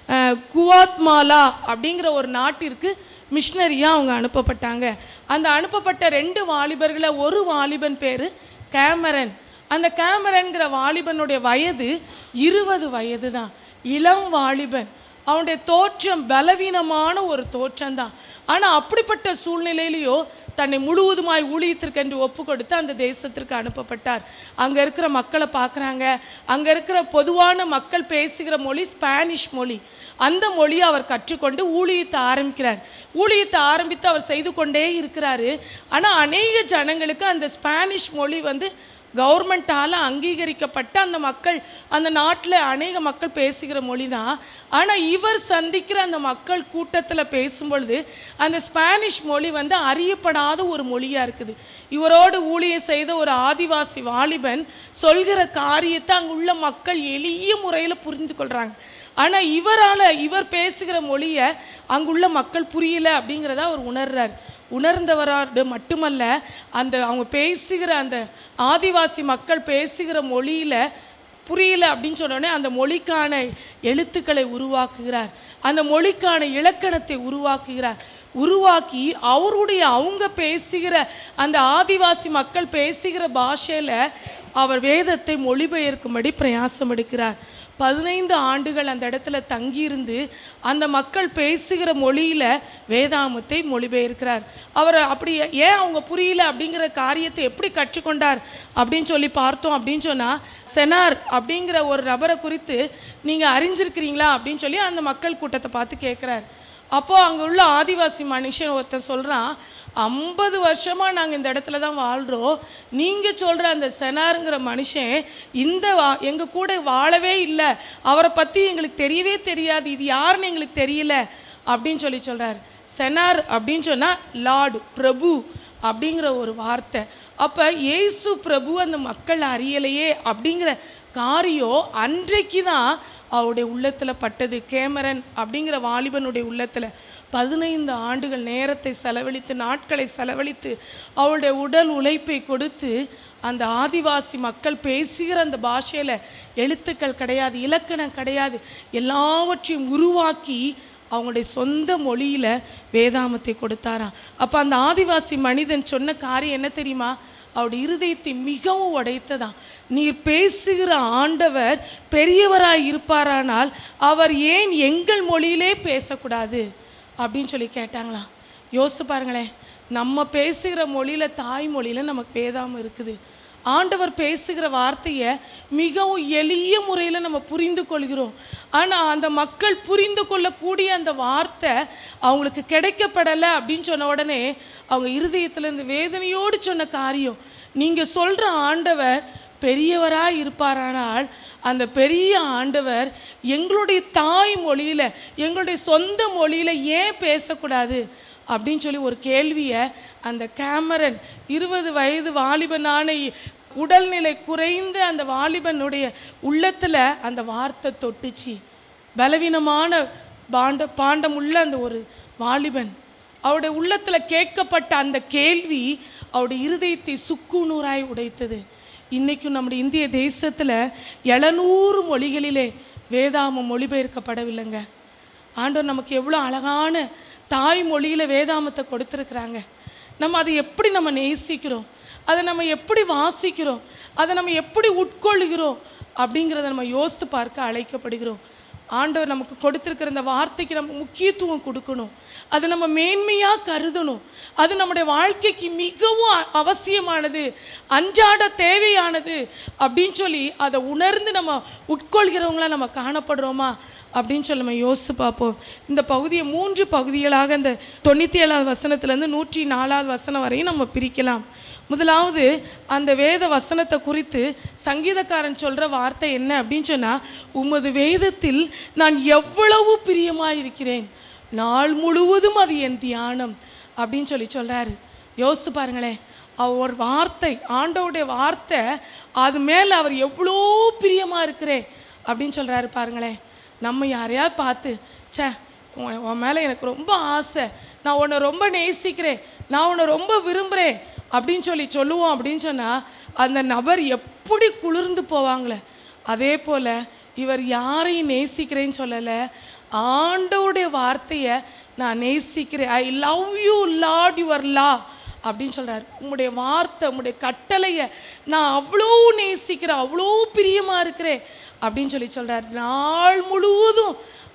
குவாத்மாலா அப்படிங்கிற ஒரு நாட்டிற்கு மிஷினரியாக அவங்க அனுப்பப்பட்டாங்க. அந்த அனுப்பப்பட்ட ரெண்டு வாலிபர்களை ஒரு வாலிபன் பேர் கேமரன். அந்த கேமரன்கிற வாலிபனுடைய வயது இருபது வயது தான், இளம் வாலிபன். அவனுடைய தோற்றம் பலவீனமான ஒரு தோற்றம்தான். ஆனால் அப்படிப்பட்ட சூழ்நிலையிலையோ தன்னை முழுவதுமாய் ஊழியத்திற்கென்று ஒப்பு கொடுத்து அந்த தேசத்திற்கு அனுப்பப்பட்டார். அங்கே இருக்கிற மக்களை பார்க்குறாங்க. அங்கே இருக்கிற பொதுவான மக்கள் பேசுகிற மொழி ஸ்பானிஷ் மொழி. அந்த மொழியை அவர் கற்றுக்கொண்டு ஊழியத்தை ஆரம்பிக்கிறார். ஊழியத்தை ஆரம்பித்து அவர் செய்து கொண்டே இருக்கிறாரு. ஆனால் அநேக ஜனங்களுக்கு அந்த ஸ்பானிஷ் மொழி வந்து கவர்மெண்ட்டால் அங்கீகரிக்கப்பட்ட அந்த மக்கள் அந்த நாட்டில் அநேக மக்கள் பேசுகிற மொழி தான். ஆனால் இவர் சந்திக்கிற அந்த மக்கள் கூட்டத்தில் பேசும்பொழுது அந்த ஸ்பானிஷ் மொழி வந்து அறியப்படாத ஒரு மொழியாக இருக்குது. இவரோடு ஊழியம் செய்த ஒரு ஆதிவாசி வாலிபன் சொல்கிற காரியத்தை அங்குள்ள மக்கள் எளிய முறையில் புரிந்து கொள்கிறாங்க. ஆனால் இவரால் இவர் பேசுகிற மொழியை அங்குள்ள மக்கள் புரியலை அப்படிங்கிறத அவர் உணர்றார். உணர்ந்தவரோடு மட்டுமல்ல, அந்த அவங்க பேசுகிற அந்த ஆதிவாசி மக்கள் பேசுகிற மொழியில் புரியல அப்படின்னு சொன்னோடனே அந்த மொழிக்கான எழுத்துக்களை உருவாக்குகிறார். அந்த மொழிக்கான இலக்கணத்தை உருவாக்குகிறார். உருவாக்கி அவருடைய அவங்க பேசுகிற அந்த ஆதிவாசி மக்கள் பேசுகிற பாஷையில் அவர் வேதத்தை மொழிபெயர்க்கும்படி பிரயாசம் எடுக்கிறார். பதினைந்து ஆண்டுகள் அந்த இடத்துல தங்கியிருந்து அந்த மக்கள் பேசுகிற மொழியில் வேதாமத்தை மொழிபெயர்க்கிறார். அவர் அப்படி ஏன் அவங்க புரியல அப்படிங்கிற காரியத்தை எப்படி கற்றுக்கொண்டார் அப்படின்னு சொல்லி பார்த்தோம் அப்படின்னு சொன்னால், செனார் அப்படிங்கிற ஒரு நபரை குறித்து நீங்கள் அறிஞ்சிருக்கிறீங்களா அப்படின்னு சொல்லி அந்த மக்கள் கூட்டத்தை பார்த்து கேட்குறார். அப்போது அங்கே உள்ள ஆதிவாசி மனுஷன் ஒருத்தன் சொல்கிறான், ஐம்பது வருஷமாக நாங்கள் இந்த இடத்துல தான் வாழ்கிறோம். நீங்கள் சொல்கிற அந்த செனாருங்கிற மனுஷன் இந்த வா எங்கள் கூட வாழவே இல்லை, அவரை பற்றி எங்களுக்கு தெரியவே தெரியாது, இது யாருன்னு எங்களுக்கு தெரியல அப்படின்னு சொல்லி சொல்கிறார். செனார் அப்படின்னு சொன்னால் லார்டு, பிரபு அப்படிங்கிற ஒரு வார்த்தை. அப்போ இயேசு பிரபு அந்த மக்கள் அறியலையே அப்படிங்கிற காரியம் அன்றைக்கு தான் அவருடைய உள்ளத்தில் பட்டது. கேமரன் அப்படிங்கிற வாலிபனுடைய உள்ளத்தில் பதினைந்து ஆண்டுகள் நேரத்தை செலவழித்து நாட்களை செலவழித்து அவருடைய உடல் உழைப்பை கொடுத்து அந்த ஆதிவாசி மக்கள் பேசுகிற அந்த பாஷையில் எழுத்துக்கள் கிடையாது, இலக்கணம் கிடையாது, எல்லாவற்றையும் உருவாக்கி அவங்களுடைய சொந்த மொழியில் வேதாமத்தை கொடுத்தாராம். அப்போ அந்த ஆதிவாசி மனிதன் சொன்ன காரியம் என்ன தெரியுமா? அவருடைய இருதயத்தை மிகவும் உடைத்ததான். நீர் பேசுகிற ஆண்டவர் பெரியவராய் இருப்பாரானால் அவர் ஏன் எங்கள் மொழியிலே பேசக்கூடாது அப்படின்னு சொல்லி கேட்டாங்களாம். யோசித்து பாருங்களேன், நம்ம பேசுகிற மொழியில் தாய்மொழியில் நமக்கு வேதாமம் இருக்குது. ஆண்டவர் பேசுகிற வார்த்தையை மிகவும் எளிய முறையில் நம்ம புரிந்து கொள்கிறோம். ஆனால் அந்த மக்கள் புரிந்து கொள்ளக்கூடிய அந்த வார்த்தை அவங்களுக்கு கிடைக்கப்படலை அப்படின்னு சொன்ன உடனே அவங்க இருதயத்தில் இந்த வேதனையோடு சொன்ன காரியம், நீங்கள் சொல்கிற ஆண்டவர் பெரியவராக இருப்பாரானால் அந்த பெரிய ஆண்டவர் எங்களுடைய தாய் மொழியில் எங்களுடைய சொந்த மொழியில் ஏன் பேசக்கூடாது அப்படின்னு சொல்லி ஒரு கேள்வியை அந்த கேமரன் இருபது வயது வாலிபனான உடல்நிலை குறைந்த அந்த வாலிபனுடைய உள்ளத்தில் அந்த வார்த்தை தொட்டுச்சு. பலவீனமான பாண்ட பாண்டம் உள்ள அந்த ஒரு வாலிபன் அவருடைய உள்ளத்தில் கேட்கப்பட்ட அந்த கேள்வி அவருடைய இருதயத்தை சுக்குநூறாய் உடைத்தது. இன்றைக்கும் நம்முடைய இந்திய தேசத்தில் எழுநூறு மொழிகளிலே வேதாமம் மொழிபெயர்க்கப்படவில்லைங்க. ஆண்டவர் நமக்கு எவ்வளோ அழகான தாய்மொழியில் வேதாமத்தை கொடுத்துருக்குறாங்க. நம்ம அதை எப்படி நம்ம நேசிக்கிறோம், அதை நம்ம எப்படி வாசிக்கிறோம், அதை நம்ம எப்படி உட்கொள்கிறோம் அப்படிங்கிறத நம்ம யோசித்து பார்க்க அழைக்கப்படுகிறோம். ஆண்டவர் நமக்கு கொடுத்துருக்கிற இந்த வார்த்தைக்கு நம்ம முக்கியத்துவம் கொடுக்கணும், அது நம்ம மேன்மையாக கருதணும். அது நம்முடைய வாழ்க்கைக்கு மிகவும் அவசியமானது, அன்றாட தேவையானது அப்படின்னு சொல்லி அதை உணர்ந்து நம்ம உட்கொள்கிறவங்களாம் நம்ம காணப்படுறோமா அப்படின்னு சொல்லி நம்ம யோசித்து பார்ப்போம். இந்த பகுதியை மூன்று பகுதிகளாக இந்த தொண்ணூற்றி ஏழாவது வசனத்துலேருந்து நூற்றி நாலாவது வசனம் வரையும் நம்ம பிரிக்கலாம். முதலாவது அந்த வேத வசனத்தை குறித்து சங்கீதக்காரன் சொல்கிற வார்த்தை என்ன அப்படின்னு சொன்னால், உமது வேதத்தில் நான் எவ்வளவு பிரியமாக இருக்கிறேன், நாள் முழுவதும் அது என் தியானம் அப்படின்னு சொல்லி சொல்கிறாரு. யோசித்து பாருங்களேன், அவர் வார்த்தை ஆண்டவருடைய வார்த்தை அது மேலே அவர் எவ்வளோ பிரியமாக இருக்கிறேன் அப்படின்னு சொல்கிறாரு. பாருங்களேன், நம்ம யாரையாவது பார்த்து சே உன் மேலே எனக்கு ரொம்ப ஆசை, நான் உன்னை ரொம்ப நேசிக்கிறேன், நான் உன்னை ரொம்ப விரும்புகிறேன் அப்படின்னு சொல்லி சொல்லுவோம் அப்படின்னு சொன்னால் அந்த நபர் எப்படி குளிர்ந்து போவாங்களே. அதே போல் இவர் யாரையும் நேசிக்கிறேன்னு சொல்லலை, ஆண்டவருடைய வார்த்தையை நான் நேசிக்கிறேன். I love you Lord your law அப்படின்னு சொல்கிறார். உங்களுடைய வார்த்தை உங்களுடைய கட்டளையை நான் அவ்வளோ நேசிக்கிறேன், அவ்வளோ பிரியமாக இருக்கிறேன் அப்படின்னு சொல்லி சொல்கிறார். நாள் முழுவதும்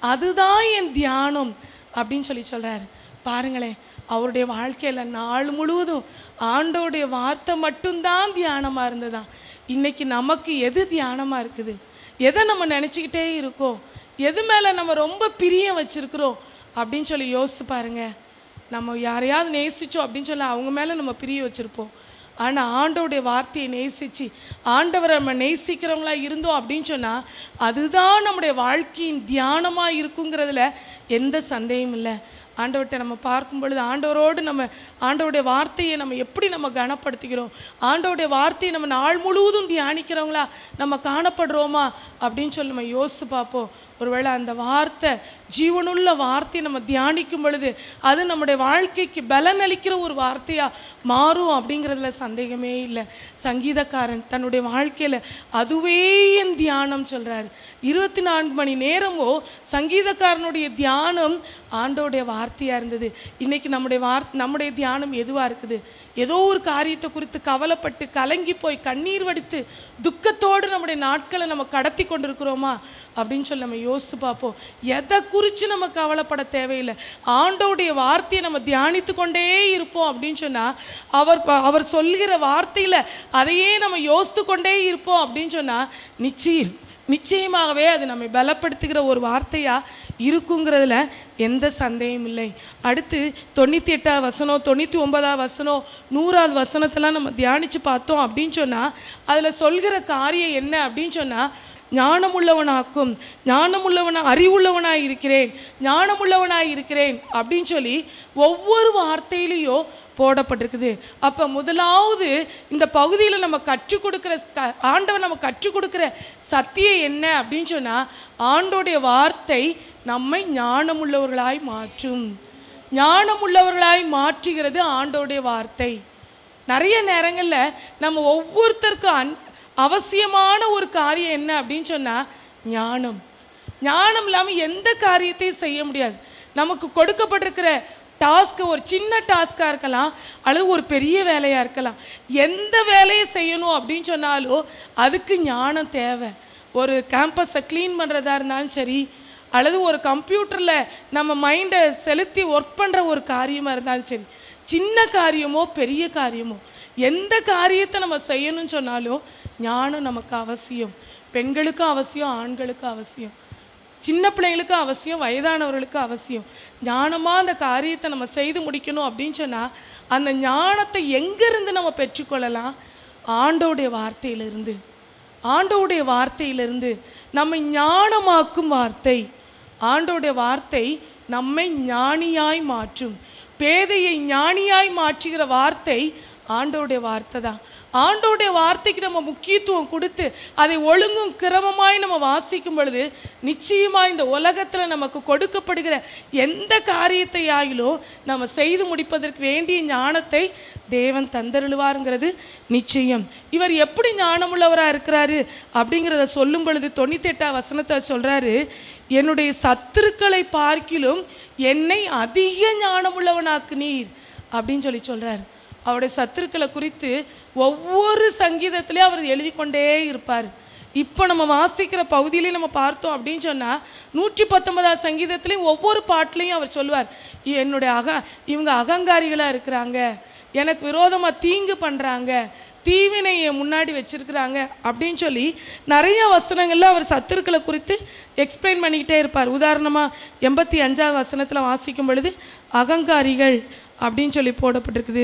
அதுதான் என் தியானம் அப்படின்னு சொல்லி சொல்கிறாரு. பாருங்களேன், அவருடைய வாழ்க்கையில் நாள் முழுவதும் ஆண்டோடைய வார்த்தை மட்டும்தான் தியானமாக இருந்ததான். இன்றைக்கி நமக்கு எது தியானமாக இருக்குது? எதை நம்ம நினச்சிக்கிட்டே இருக்கோம்? எது மேலே நம்ம ரொம்ப பிரியம் வச்சுருக்குறோம் அப்படின்னு சொல்லி யோசிச்சு பாருங்கள். நம்ம யாரையாவது நேசித்தோம் அப்படின்னு சொல்லி அவங்க மேலே நம்ம பிரிய வச்சுருப்போம். ஆனால் ஆண்டோடைய வார்த்தையை நேசித்து ஆண்டவரை நம்ம நேசிக்கிறவங்களா இருந்தோம் அப்படின்னு சொன்னால் அதுதான் நம்முடைய வாழ்க்கையின் தியானமாக இருக்குங்கிறதுல எந்த சந்தேகமும் இல்லை. ஆண்டவர்கிட்ட நம்ம பார்க்கும் பொழுது ஆண்டவரோடு நம்ம ஆண்டவருடைய வார்த்தையை நம்ம எப்படி நம்ம கனப்படுத்திக்கிறோம், ஆண்டவருடைய வார்த்தையை நம்ம நாள் முழுவதும் தியானிக்கிறவங்களா நம்ம காணப்படுறோமா அப்படின்னு சொல்லி நம்ம யோசித்து பார்ப்போம். ஒருவேளை அந்த வார்த்தை ஜீவனுள்ள வார்த்தையை நம்ம தியானிக்கும் பொழுது அது நம்முடைய வாழ்க்கைக்கு பலன் அளிக்கிற ஒரு வார்த்தையாக மாறும் அப்படிங்கிறதுல சந்தேகமே இல்லை. சங்கீதக்காரன் தன்னுடைய வாழ்க்கையில் அதுவே என் தியானம் சொல்கிறாரு. இருபத்தி நான்கு மணி நேரமோ சங்கீதக்காரனுடைய தியானம் ஆண்டோடைய வார்த்தையாக இருந்தது. இன்றைக்கி நம்முடைய வார் நம்முடைய தியானம் எதுவாக இருக்குது? ஏதோ ஒரு காரியத்தை குறித்து கவலைப்பட்டு கலங்கி போய் கண்ணீர் வடித்து துக்கத்தோடு நம்முடைய நாட்களை நம்ம கடத்தி கொண்டிருக்கிறோமா அப்படின்னு சொல்லி நம்ம யோசித்து பார்ப்போம். எதை குறித்து நம்ம கவலைப்பட தேவையில்லை. ஆண்டோடைய வார்த்தையை நம்ம தியானித்து கொண்டே இருப்போம் அப்படின்னு சொன்னால் அவர் அவர் சொல்கிற வார்த்தையில் அதையே நம்ம யோசித்து கொண்டே இருப்போம் அப்படின்னு சொன்னால் நிச்சயம் நிச்சயமாகவே அது நம்மை பலப்படுத்துகிற ஒரு வார்த்தையாக இருக்குங்கிறதுல எந்த சந்தேகமும் இல்லை. அடுத்து தொண்ணூற்றி எட்டாவது வசனம், தொண்ணூற்றி ஒன்பதாவது வசனம், நூறாவது வசனத்தெல்லாம் நம்ம தியானித்து பார்த்தோம் அப்படின்னு சொன்னால் அதில் சொல்கிற காரியம் என்ன அப்படின்னு சொன்னால், ஞானமுள்ளவனாக்கும் ஞானமுள்ளவனா அறிவுள்ளவனாக இருக்கிறேன் ஞானமுள்ளவனாக இருக்கிறேன் அப்படின்னு சொல்லி ஒவ்வொரு வார்த்தையிலையும் போடப்பட்டிருக்குது. அப்போ முதலாவது இந்த பகுதியில் நம்ம கற்றுக் கொடுக்குற ஆண்டவர் நம்ம கற்றுக் கொடுக்குற சத்தியம் என்ன அப்படின்னு சொன்னால், ஆண்டோடைய வார்த்தை நம்மை ஞானமுள்ளவர்களாய் மாற்றும். ஞானமுள்ளவர்களாய் மாற்றுகிறது ஆண்டோடைய வார்த்தை. நிறைய நேரங்களில் நம்ம ஒவ்வொருத்தருக்கும் அன் அவசியமான ஒரு காரியம் என்ன அப்படின்னு சொன்னால் ஞானம். ஞானம் இல்லாமல் எந்த காரியத்தையும் செய்ய முடியாது. நமக்கு கொடுக்கப்பட்டிருக்கிற டாஸ்க்கு ஒரு சின்ன டாஸ்காக இருக்கலாம் அல்லது ஒரு பெரிய வேலையாக இருக்கலாம். எந்த வேலையை செய்யணும் அப்படின்னு சொன்னாலும் அதுக்கு ஞானம் தேவை. ஒரு கேம்பஸை க்ளீன் பண்ணுறதா இருந்தாலும் சரி, அல்லது ஒரு கம்ப்யூட்டரில் நம்ம மைண்டை செலுத்தி ஒர்க் பண்ணுற ஒரு காரியமாக இருந்தாலும் சரி, சின்ன காரியமோ பெரிய காரியமோ எந்த காரியத்தை நம்ம செய்யணும்னு சொன்னாலும் ஞானம் நமக்கு அவசியம். பெண்களுக்கும் அவசியம், ஆண்களுக்கும் அவசியம், சின்ன பிள்ளைங்களுக்கும் அவசியம், வயதானவர்களுக்கும் அவசியம். ஞானமாக அந்த காரியத்தை நம்ம செய்து முடிக்கணும் அப்படின்னு சொன்னால் அந்த ஞானத்தை எங்கேருந்து நம்ம பெற்றுக்கொள்ளலாம்? ஆண்டோடைய வார்த்தையிலிருந்து. ஆண்டோடைய வார்த்தையிலிருந்து நம்மை ஞானமாக்கும் வார்த்தை. ஆண்டோடைய வார்த்தை நம்மை ஞானியாய் மாற்றும். பேதையை ஞானியாய் மாற்றுகிற வார்த்தை ஆண்டோடைய வார்த்தை தான். ஆண்டோடைய வார்த்தைக்கு நம்ம முக்கியத்துவம் கொடுத்து அதை ஒழுங்கும் கிரமமாய் நம்ம வாசிக்கும் பொழுது நிச்சயமாக இந்த உலகத்தில் நமக்கு கொடுக்கப்படுகிற எந்த காரியத்தை ஆகிலோ நம்ம செய்து முடிப்பதற்கு வேண்டிய ஞானத்தை தேவன் தந்தருளுவாருங்கிறது நிச்சயம். இவர் எப்படி ஞானமுள்ளவராக இருக்கிறாரு அப்படிங்கிறத சொல்லும் பொழுது தொண்ணூற்றி எட்டாம் வசனத்தை சொல்கிறாரு, என்னுடைய சத்துருக்களை பார்க்கிலும் என்னை அதிக ஞானமுள்ளவனாக்குனீர் அப்படின்னு சொல்லி சொல்கிறார். அவருடைய சத்துருக்களை குறித்து ஒவ்வொரு சங்கீதத்திலையும் அவர் எழுதி கொண்டே இருப்பார். இப்போ நம்ம வாசிக்கிற பகுதியிலையும் நம்ம பார்த்தோம் அப்படின்னு சொன்னால் நூற்றி பத்தொன்பதாம் சங்கீதத்துலேயும் ஒவ்வொரு பாட்டிலையும் அவர் சொல்லுவார், என்னுடைய அக இவங்க அகங்காரிகளாக இருக்கிறாங்க, எனக்கு விரோதமாக தீங்கு பண்ணுறாங்க, தீவினையை முன்னாடி வச்சுருக்கிறாங்க அப்படின்னு சொல்லி நிறைய வசனங்களில் அவர் சத்துருக்களை குறித்து எக்ஸ்பிளைன் பண்ணிக்கிட்டே இருப்பார். உதாரணமாக எண்பத்தி அஞ்சாவது வசனத்தில் வாசிக்கும் பொழுது அகங்காரிகள் அப்படின்னு சொல்லி போடப்பட்டிருக்குது.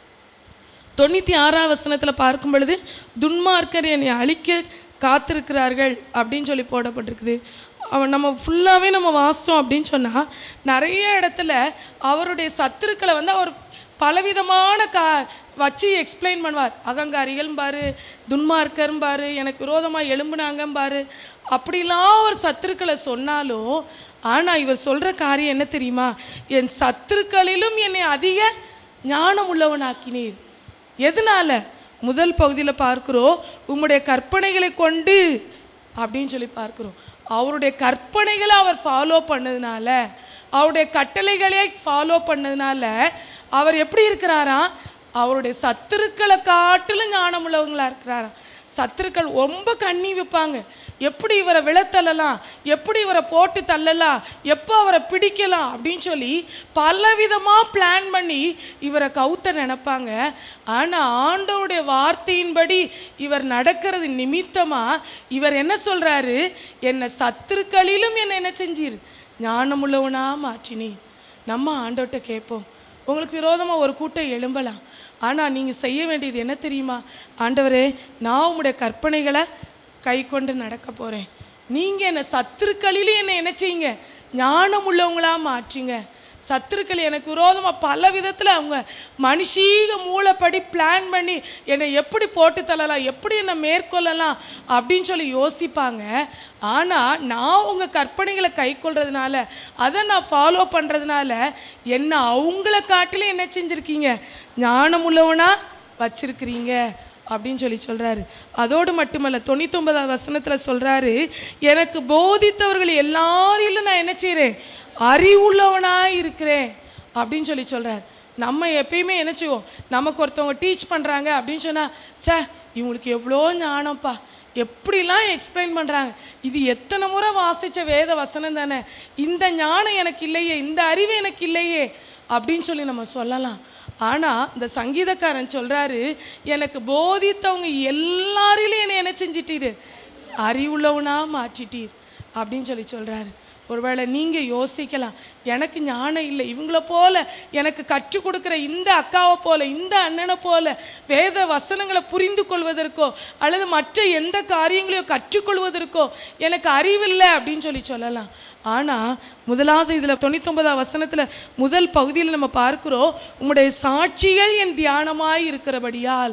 தொண்ணூற்றி ஆறாம் வசனத்தில் பார்க்கும் பொழுது துன்மார்க்கர் என்னை அழிக்க காத்திருக்கிறார்கள் அப்படின்னு சொல்லி போடப்பட்டிருக்குது. அவன் நம்ம ஃபுல்லாகவே நம்ம வாசித்தோம் அப்படின்னு சொன்னால் நிறைய இடத்துல அவருடைய சத்துருக்களை வந்து அவர் பலவிதமான கா வச்சு எக்ஸ்பிளைன் பண்ணுவார். அகங்காரிகள்பாரு, துன்மார்க்கர்பாரு, எனக்கு விரோதமாக எழும்புனாங்கம்பாரு, அப்படிலாம் அவர் சத்துருக்களை சொன்னாலும் ஆனால் இவர் சொல்கிற காரியம் என்ன தெரியுமா? என் சத்துருக்களிலும் என்னை அதிக ஞானம் உள்ளவனாக்கினீர். எதனால? முதல் பகுதியில் பார்க்குறோம், உம்முடைய கற்பனைகளை கொண்டு அப்படின்னு சொல்லி பார்க்குறோம். அவருடைய கற்பனைகளை அவர் ஃபாலோ பண்ணதுனால, அவருடைய கட்டளைகளே ஃபாலோ பண்ணதுனால அவர் எப்படி இருக்கிறாரா? அவருடைய சத்துருக்களை காட்டிலும் ஞானம் உள்ளவங்களாக இருக்கிறாரா. சத்துருக்கள் ரொம்ப கண்ணி வைப்பாங்க. எப்படி இவரை விழத்தள்ளலாம், எப்படி இவரை போட்டு தள்ளலாம், எப்போ அவரை பிடிக்கலாம் அப்படின்னு சொல்லி பலவிதமாக பிளான் பண்ணி இவரை கவுத்த நினைப்பாங்க. ஆனால் ஆண்டவருடைய வார்த்தையின்படி இவர் நடக்கிறது நிமித்தமாக இவர் என்ன சொல்கிறாரு, என்னை சத்துருக்களிலும் என்னை என்ன செஞ்சீர், ஞானமுள்ளவனாக மாற்றினீர். நம்ம ஆண்டவர்கிட்ட கேட்போம். உங்களுக்கு விரோதமாக ஒரு கூட்டம் எழும்பலாம், ஆனால் நீங்கள் செய்ய வேண்டியது என்ன தெரியுமா, ஆண்டவரே நான் உங்களுடைய கற்பனைகளை கை கொண்டு நடக்க போகிறேன். நீங்கள் என்னை சத்துருக்களிலும் என்னை என்ன செய்யுங்க, ஞானம் உள்ளவங்களாக மாற்றுங்க. சத்துருக்கள் எனக்கு விரோதமாக பல விதத்தில் அவங்க மனுஷீக மூளைப்படி பிளான் பண்ணி என்னை எப்படி போட்டு தள்ளலாம், எப்படி என்னை மேற்கொள்ளலாம் அப்படின்னு சொல்லி யோசிப்பாங்க. ஆனால் நான் உங்கள் கற்பனைகளை கை கொள்றதுனால, அதை நான் ஃபாலோ பண்ணுறதுனால என்ன அவங்கள காட்டிலும் என்ன செஞ்சுருக்கீங்க, ஞானம் உள்ளவனாக வச்சிருக்கிறீங்க அப்படின்னு சொல்லி சொல்கிறாரு. அதோடு மட்டுமல்ல, தொண்ணூத்தொன்பதாவது வசனத்தில் சொல்கிறாரு, எனக்கு போதித்தவர்கள் எல்லாரிலும் நான் என்ன செய்கிறேன், அறிவுள்ளவனாக இருக்கிறேன் அப்படின்னு சொல்லி சொல்கிறார். நம்ம எப்பயுமே என்ன செய்வோம், நமக்கு ஒருத்தவங்க டீச் பண்ணுறாங்க அப்படின்னு சொன்னால், சே இவங்களுக்கு எவ்வளோ ஞானம்ப்பா, எப்படிலாம் எக்ஸ்பிளைன் பண்ணுறாங்க, இது எத்தனை முறை வாசித்த வேத வசனம் தானே, இந்த ஞானம் எனக்கு இல்லையே, இந்த அறிவு எனக்கு இல்லையே அப்படின்னு சொல்லி நம்ம சொல்லலாம். ஆனால் இந்த சங்கீதக்காரன் சொல்கிறாரு, எனக்கு போதித்தவங்க எல்லாரிலும் என்னை என்ன செஞ்சிட்டீர், அறிவுள்ளவனாக மாற்றிட்டீர் அப்படின்னு சொல்லி சொல்கிறாரு. ஒருவேளை நீங்கள் யோசிக்கலாம், எனக்கு ஞானம் இல்லை, இவங்கள போல் எனக்கு கற்றுக் கொடுக்குற இந்த அக்காவை போல், இந்த அண்ணனை போல் வேத வசனங்களை புரிந்து கொள்வதற்கோ அல்லது மற்ற எந்த காரியங்களையோ கற்றுக்கொள்வதற்கோ எனக்கு அறிவில்லை அப்படின்னு சொல்லி சொல்லலாம். ஆனால் முதலாவது இதில் தொண்ணூத்தொன்பதாம் வசனத்தில் முதல் பகுதியில் நம்ம பார்க்குறோம், உம்முடைய சாட்சிகள் என் தியானமாய் இருக்கிறபடியால்.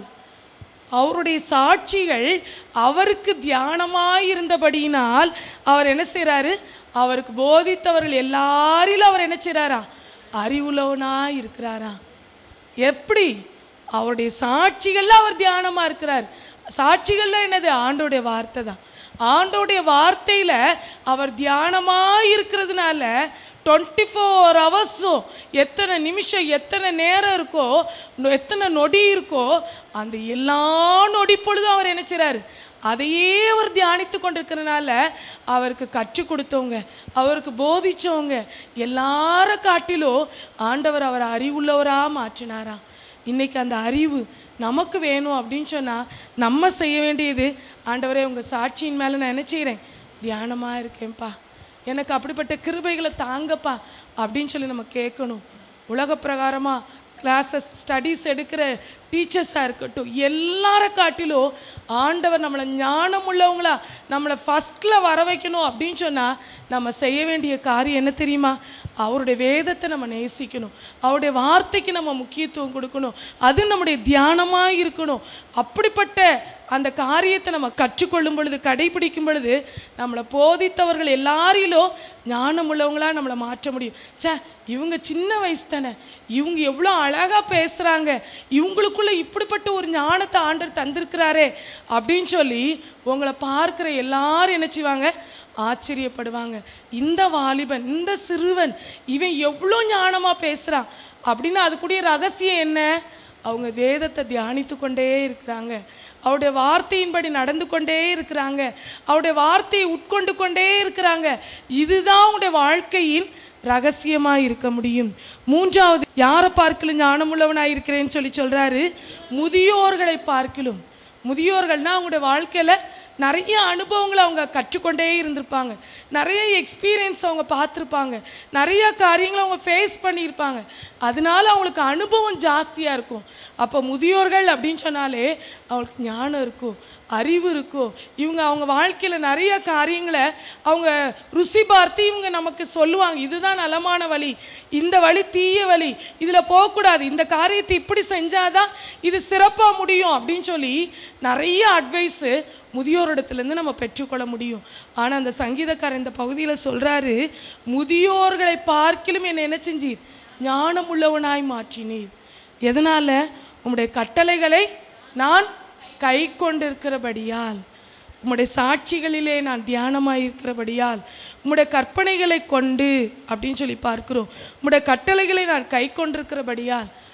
அவருடைய சாட்சிகள் அவருக்கு தியானமாய் இருந்தபடியினால் அவர் என்ன செய்கிறாரு, அவருக்கு போதித்தவர்கள் எல்லாரிலும் அவர் என்ன செய்கிறாரா, அறிவுள்ளவனாக இருக்கிறாரா. எப்படி, அவருடைய சாட்சிகள்ல அவர் தியானமாக இருக்கிறார். சாட்சிகள்ல என்னது, ஆண்டோடைய வார்த்தை தான். ஆண்டோடைய வார்த்தையில் அவர் தியானமாக இருக்கிறதுனால டுவெண்ட்டி ஃபோர் ஹவர்ஸும் எத்தனை நிமிஷம் எத்தனை நேரம் இருக்கோ, எத்தனை நொடி இருக்கோ, அந்த எல்லா நொடி பொழுதும் அவர் என்ன செய்கிறார், அதையே அவர் தியானித்து கொண்டிருக்கிறதுனால அவருக்கு கற்றுக் கொடுத்தவங்க, அவருக்கு போதித்தவங்க எல்லார காட்டிலும் ஆண்டவர் அவர் அறிவுள்ளவராக மாற்றினாராம். இன்றைக்கி அந்த அறிவு நமக்கு வேணும் அப்படின்னு சொன்னால் நம்ம செய்ய வேண்டியது, ஆண்டவரே உங்கள் சாட்சியின் மேலே நான் என்ன செய்கிறேன், தியானமாக இருக்கேன்ப்பா, எனக்கு அப்படிப்பட்ட கிருபைகளை தாங்கப்பா அப்படின்னு சொல்லி நம்ம கேட்கணும். உலக பிரகாரமாக கிளாஸஸ் ஸ்டடீஸ் எடுக்கிற டீச்சர்ஸாக இருக்கட்டும், எல்லார காட்டிலும் ஆண்டவர் நம்மளை ஞானம் உள்ளவங்களா நம்மளை ஃபஸ்ட்டில் வர வைக்கணும் அப்படின்னு சொன்னால் நம்ம செய்ய வேண்டிய காரியம் என்ன தெரியுமா, அவருடைய வேதத்தை நம்ம நேசிக்கணும், அவருடைய வார்த்தைக்கு நம்ம முக்கியத்துவம் கொடுக்கணும், அது நம்முடைய தியானமாக இருக்கணும். அப்படிப்பட்ட அந்த காரியத்தை நம்ம கற்றுக்கொள்ளும் பொழுது, கடைபிடிக்கும் பொழுது நம்மளை போதித்தவர்கள் எல்லாரிலும் ஞானம் உள்ளவங்களாக நம்மளை மாற்ற முடியும். சே இவங்க சின்ன வயசு தானே, இவங்க எவ்வளோ அழகாக பேசுகிறாங்க, இவங்களுக்குள்ளே இப்படிப்பட்ட ஒரு ஞானத்தை ஆண்டவர் தந்திருக்கிறாரே அப்படின்னு சொல்லி உங்களை பார்க்குற எல்லாரும் என்ன செய்வாங்க, ஆச்சரியப்படுவாங்க. இந்த வாலிபன், இந்த சிறுவன், இவன் எவ்வளோ ஞானமாக பேசுகிறான் அப்படின்னு அதுக்குடைய ரகசியம் என்ன, அவங்க வேதத்தை தியானித்து கொண்டே இருக்கிறாங்க, அவருடைய வார்த்தையின்படி நடந்து கொண்டே இருக்கிறாங்க, அவருடைய வார்த்தையை உட்கொண்டு கொண்டே இருக்கிறாங்க. இதுதான் அவங்களுடைய வாழ்க்கையின் ரகசியமாக இருக்க முடியும். மூன்றாவது, யாரை பார்க்கலும் ஞானமுள்ளவனாக இருக்கிறேன்னு சொல்லி சொல்கிறாரு, முதியோர்களை பார்க்கலும். முதியோர்கள்னால் அவங்களுடைய வாழ்க்கையில் நிறைய அனுபவங்களை அவங்க கற்றுக்கொண்டே இருந்திருப்பாங்க, நிறைய எக்ஸ்பீரியன்ஸ் அவங்க பார்த்துருப்பாங்க, நிறைய காரியங்களை அவங்க ஃபேஸ் பண்ணியிருப்பாங்க, அதனால அவங்களுக்கு அனுபவம் ஜாஸ்தியாக இருக்கும். அப்போ முதியோர்கள் அப்படின்னு சொன்னாலே அவங்களுக்கு ஞானம் இருக்கும், அறிவு இருக்கும். இவங்க அவங்க வாழ்க்கையில் நிறைய காரியங்களை அவங்க ருசி பார்த்து இவங்க நமக்கு சொல்லுவாங்க, இதுதான் நலமான வழி, இந்த வழி தீய வழி, இதில் போகக்கூடாது, இந்த காரியத்தை இப்படி செஞ்சாதான் இது சிறப்பாக முடியும் அப்படின்னு சொல்லி நிறைய அட்வைஸு முதியோரிடத்துலேருந்து நம்ம பெற்றுக்கொள்ள முடியும். ஆனால் அந்த சங்கீதக்காரர் இந்த பகுதியில் சொல்கிறாரு, முதியோர்களை பார்க்கிலும் என்னை என்ன செஞ்சீர், ஞானம் உள்ளவனாய் மாற்றினீர். எதனால், உம்முடைய கட்டளைகளை நான் கை கொண்டிருக்கிறபடியால், உம்முடைய சாட்சிகளிலே நான் தியானமாக இருக்கிறபடியால், உம்முடைய கற்பனைகளை கொண்டு அப்படின்னு சொல்லி பார்க்கிறோம். உம்முடைய கட்டளைகளை நான் கை கொண்டிருக்கிறபடியால்,